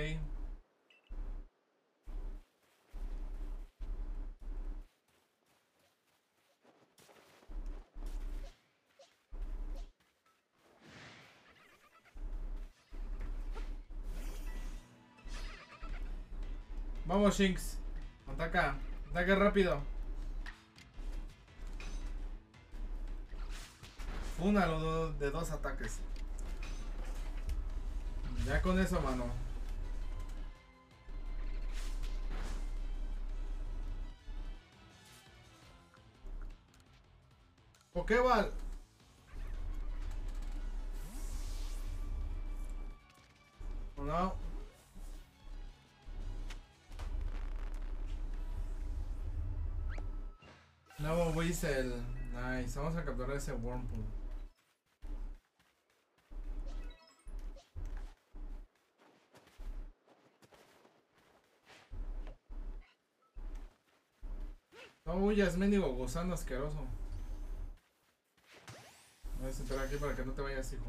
Vamos, Shinx. Ataca. Ataque rápido. Únalo de dos ataques. Ya con eso, mano. Pokéball. No. Nuevo Whistle. Nice. Vamos a capturar ese Wurmple. No huyas, mendigo gusano asqueroso. Voy a esperar aquí para que no te vayas, hijo.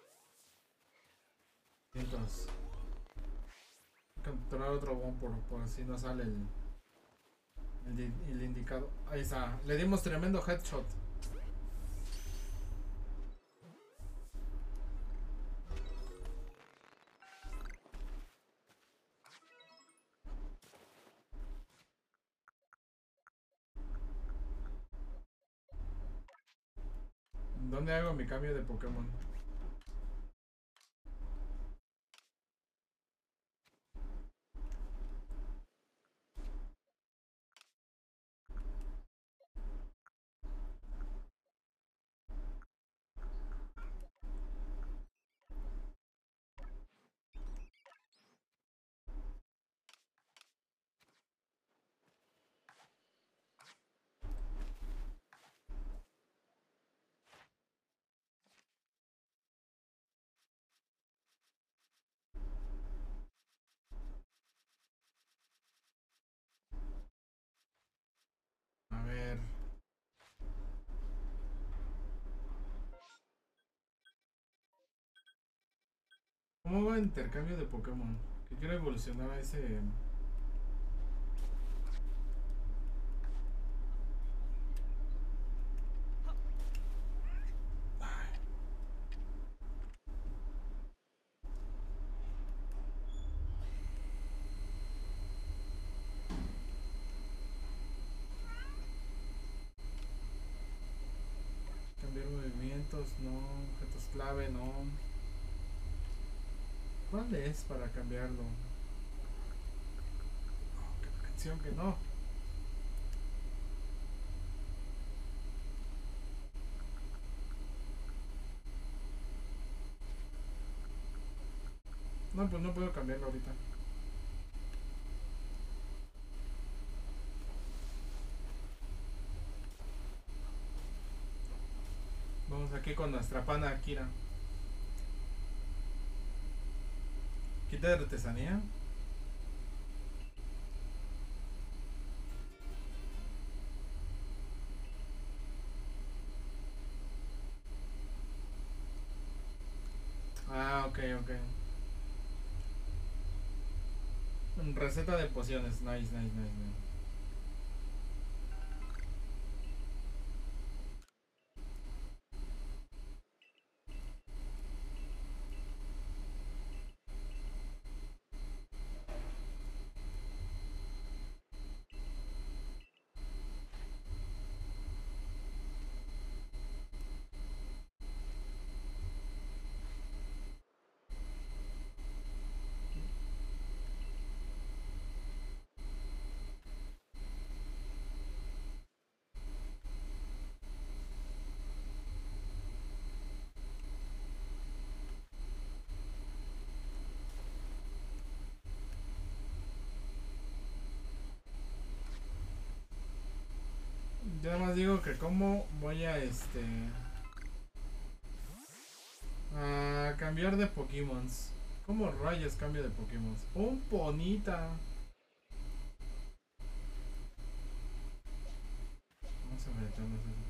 Entonces, capturar otro Wurmple por si no sale el, el, el indicado. Ahí está. Le dimos tremendo headshot. ¿Dónde hago mi cambio de Pokémon? ¿Cómo va el intercambio de Pokémon? Que quiero evolucionar a ese... Cambiar movimientos, no. Objetos clave, no. ¿Cuál es para cambiarlo? Oh, qué canción que no. No, pues no puedo cambiarlo ahorita. Vamos aquí con nuestra pana Akira. Quita de artesanía. Ah, ok, ok. Receta de pociones. Nice, nice, nice, nice. Yo nada más digo que cómo voy a este... a cambiar de Pokémon. ¿Cómo rayos cambio de Pokémon? Un Ponita. Vamos a meternos eso.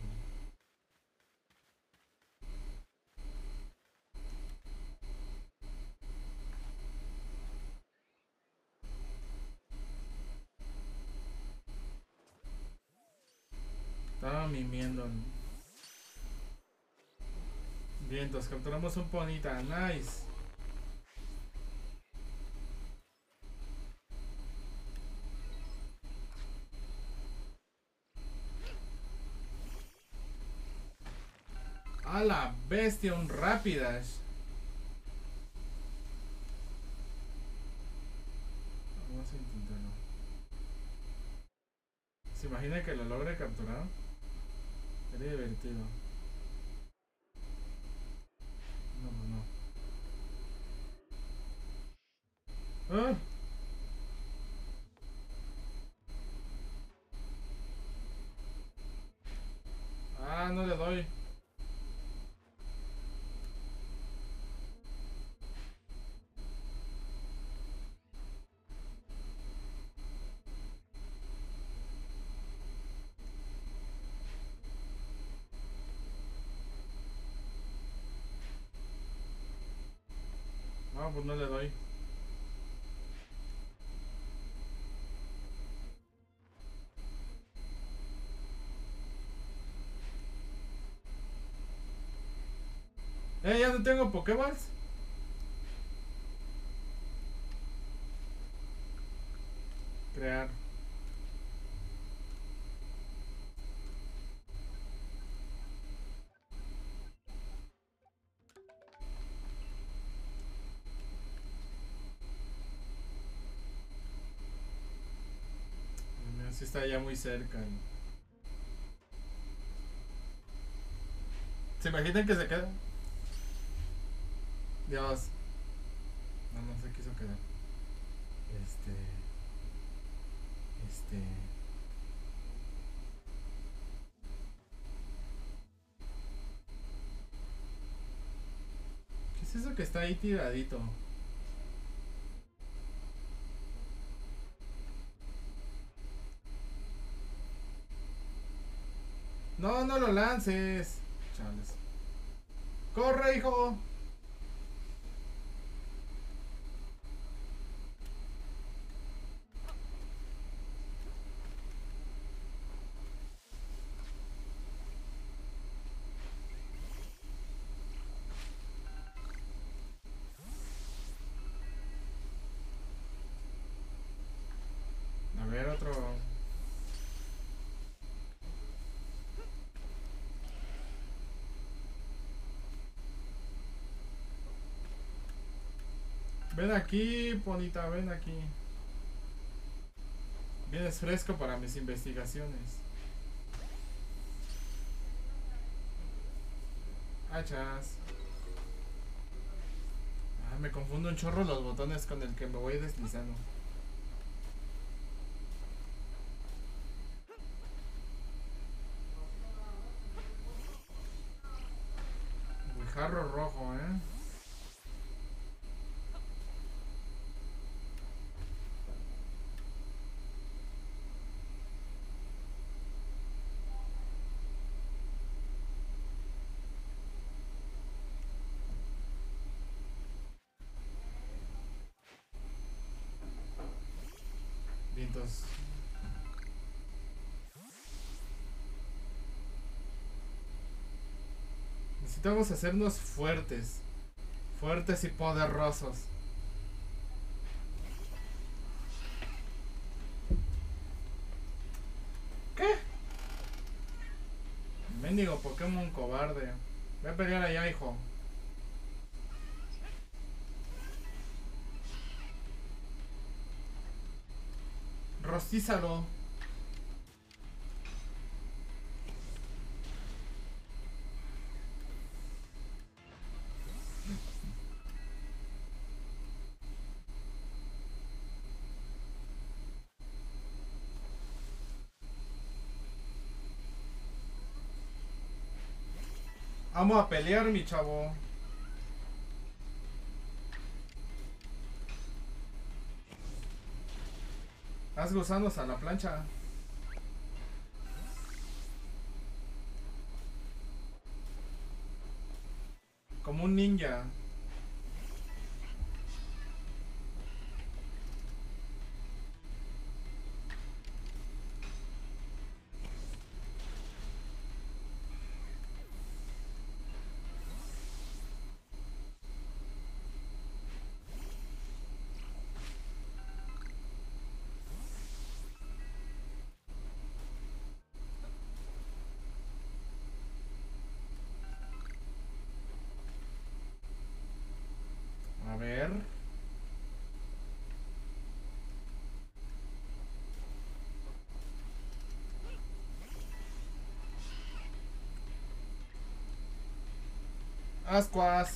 Estaba mimiendo. Vientos, capturamos un Ponita. Nice. A la bestia, un Rapidash. Vamos a intentarlo. ¿Se imagina que lo logre capturar? Sería divertido. No, pues no. ¡Ah! Ah, no le doy. No, pues no le doy. Eh, ya no tengo Pokéballs. Crear. Si está ya muy cerca. ¿Se imaginan que se queda? Dios. No, no se quiso quedar. Este. Este. ¿Qué es eso que está ahí tiradito? No, no lo lances. Chales. ¡Corre, hijo! ver, otro. Ven aquí, Ponita, ven aquí. Vienes fresco para mis investigaciones. Hachas. Ah, me confundo un chorro los botones con el que me voy deslizando. Jarro rojo, eh. Vientos. Necesitamos hacernos fuertes. Fuertes y poderosos. ¿Qué? Mendigo Pokémon cobarde. Voy a pelear allá, hijo. Rostízalo. Vamos a pelear, mi chavo. Haz gusanos a la plancha. Como un ninja. A ver. Ascuas.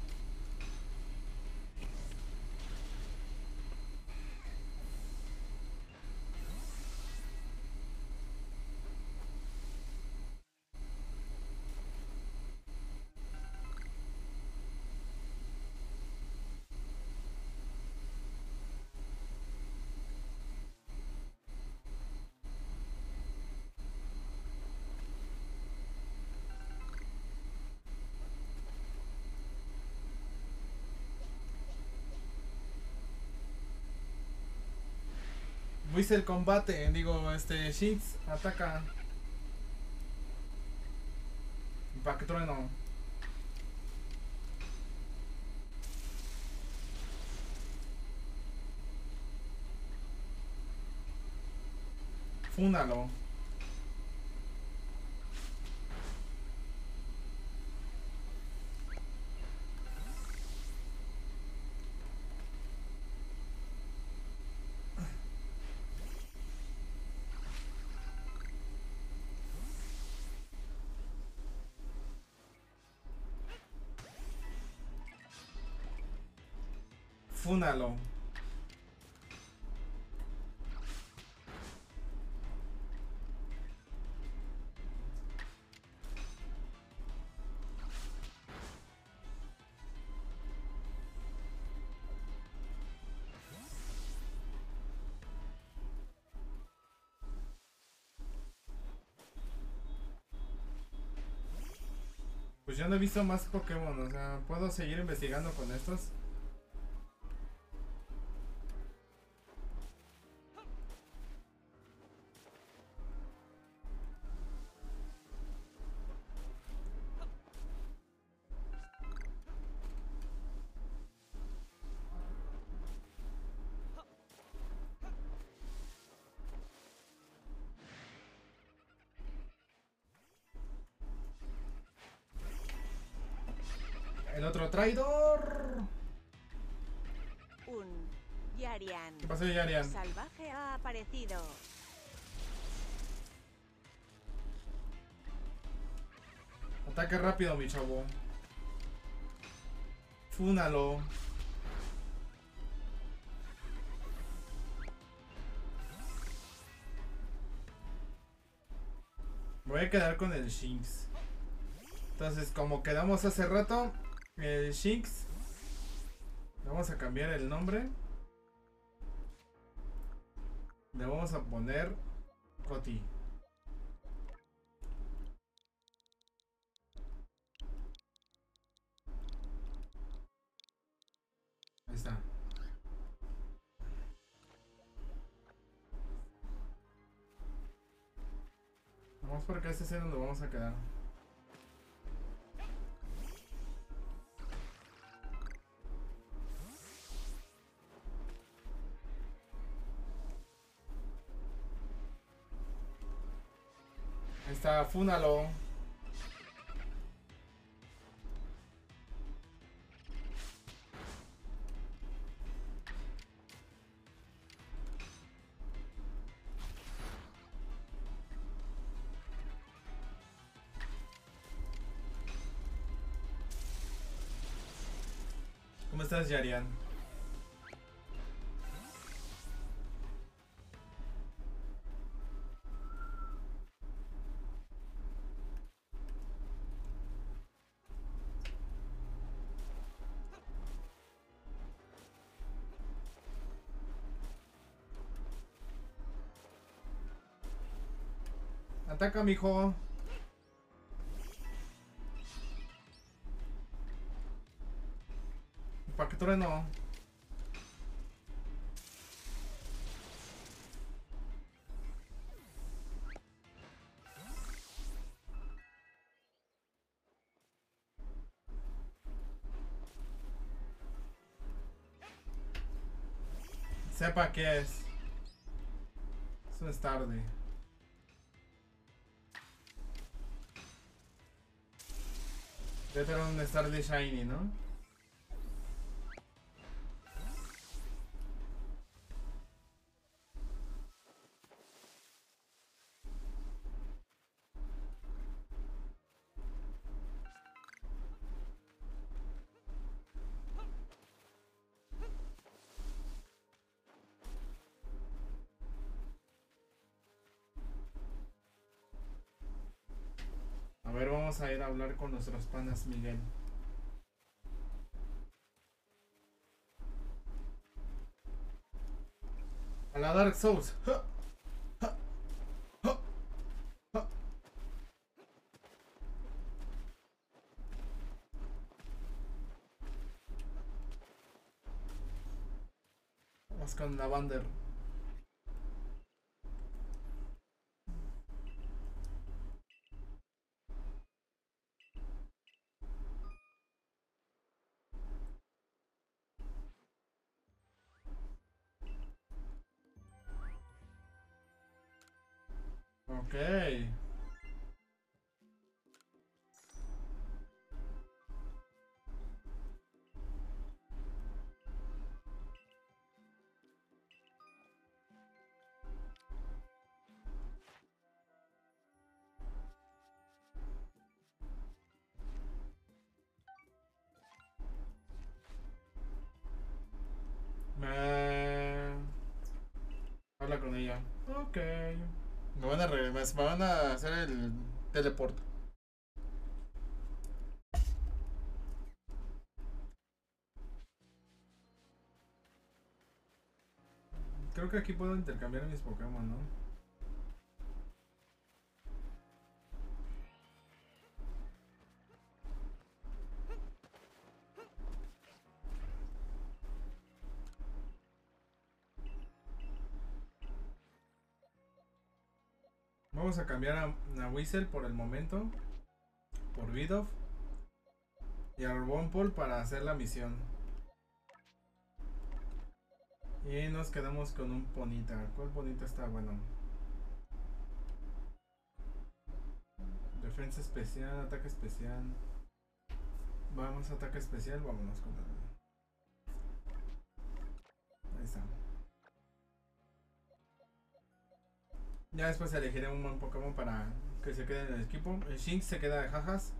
Viste el combate, digo, este, Shinx, ataca. Pa' que trueno. Fúnalo. Fúnalo. Pues yo no he visto más Pokémon, o sea, ¿puedo seguir investigando con estos? otro traidor. Un Yarian. ¿Qué pasó, Yarian? Salvaje ha aparecido. Ataque rápido, mi chavo. Fúnalo. Voy a quedar con el Shinx. Entonces, como quedamos hace rato, el Shinx, vamos a cambiar el nombre. Le vamos a poner Coti. Ahí está. Vamos por acá, este es donde vamos a quedar. Ahí está, fúnalo. ¿Cómo estás, Yarian? Ataca, mijo. ¿Para qué trueno? Sepa qué es. Eso es tarde. Debe tener un Star de Shiny, ¿no? A ver, vamos a ir a hablar con nuestros panas, Miguel. A la Dark Souls. ¡Ja! ¡Ja! ¡Ja! ¡Ja! Vamos con la Bander. Ok. Me... Habla con ella. Ok. Me van a, re- me van a hacer el teleport. Creo que aquí puedo intercambiar mis Pokémon, ¿no? Vamos a cambiar a, a Weasel por el momento. Por Vidov. Y a Wurmple para hacer la misión. Y nos quedamos con un Ponyta. ¿Cuál Ponyta está bueno? Defensa especial, ataque especial. Vamos a ataque especial, vámonos con el... Ahí está. Ya después elegiré un buen Pokémon para que se quede en el equipo. El Shinx se queda de jajas.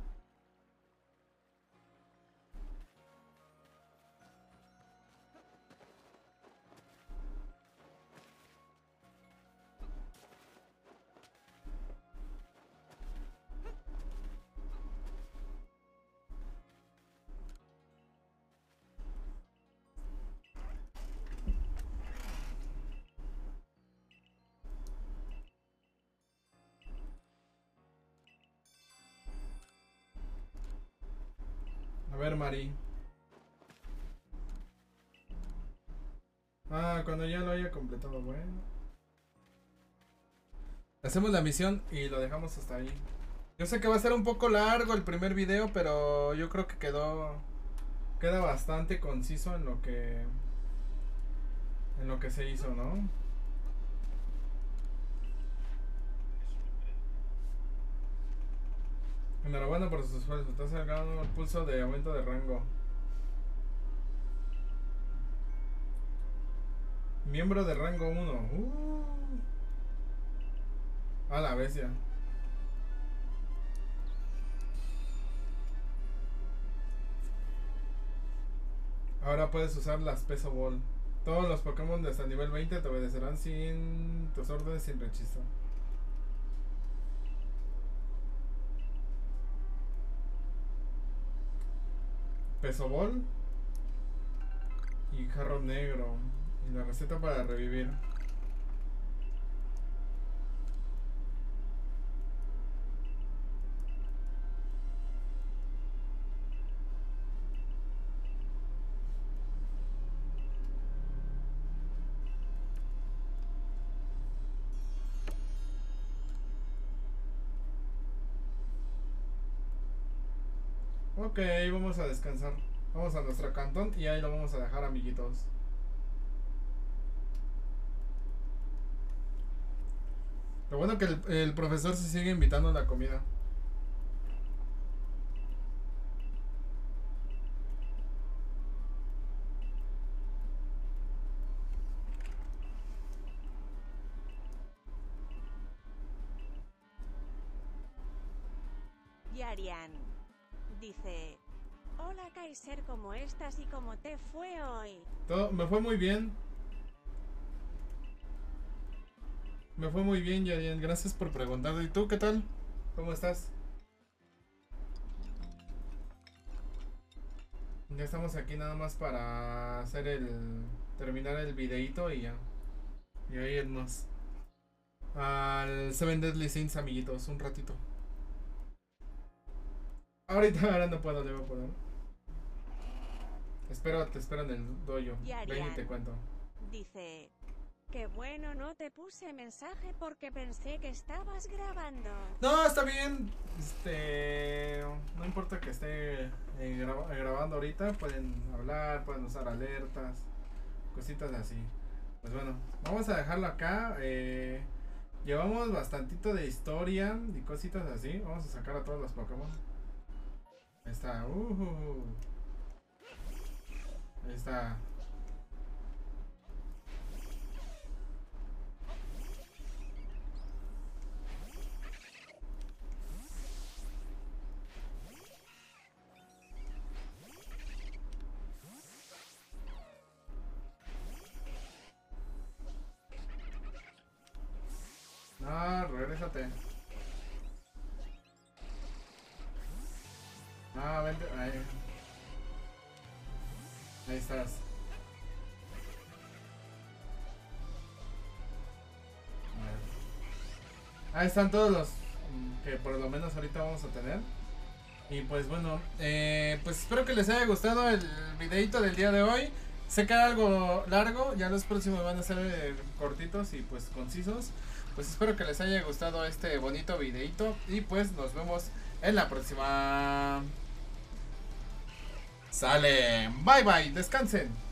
A ver, Mari. Ah, cuando ya lo haya completado, bueno. Hacemos la misión y lo dejamos hasta ahí. Yo sé que va a ser un poco largo el primer video, pero yo creo que quedó... Queda bastante conciso en lo que... En lo que se hizo, ¿no? Enhorabuena por sus esfuerzos. Estás ganando el pulso de aumento de rango. Miembro de rango uno. Uh. A la bestia. Ahora puedes usar las Peso Ball. Todos los Pokémon de hasta nivel veinte te obedecerán sin tus órdenes sin rechizo. Peso Ball y jarro negro. Y la receta para revivir. Ok, vamos a descansar. Vamos a nuestro cantón y ahí lo vamos a dejar, amiguitos. Lo bueno que el, el profesor se sigue invitando a la comida. Yarian dice: hola Kaiser, ¿cómo estás y cómo te fue hoy? Todo, me fue muy bien. Me fue muy bien, Yarian. Gracias por preguntar. ¿Y tú qué tal? ¿Cómo estás? Ya estamos aquí nada más para hacer el... terminar el videito y ya. Y a irnos al Seven Deadly Sins, amiguitos, un ratito. Ahorita ahora no puedo, debo poder. Espero, te espero en el dojo. Ven y te cuento. Dice: qué bueno, no te puse mensaje porque pensé que estabas grabando. No, está bien. Este... No importa que esté eh, gra grabando ahorita. Pueden hablar, pueden usar alertas, cositas así. Pues bueno, vamos a dejarlo acá. Eh, llevamos bastantito de historia y cositas así. Vamos a sacar a todos los Pokémon. Ahí está. Uh, ahí está. No, regrésate. Ah, vente. Ahí. Ahí estás. Ahí están todos los que por lo menos ahorita vamos a tener. Y pues bueno, eh, pues espero que les haya gustado el videito del día de hoy. Sé que era algo largo, ya los próximos van a ser eh, cortitos y pues concisos. Pues espero que les haya gustado este bonito videito y pues nos vemos en la próxima. Sale, bye bye, descansen.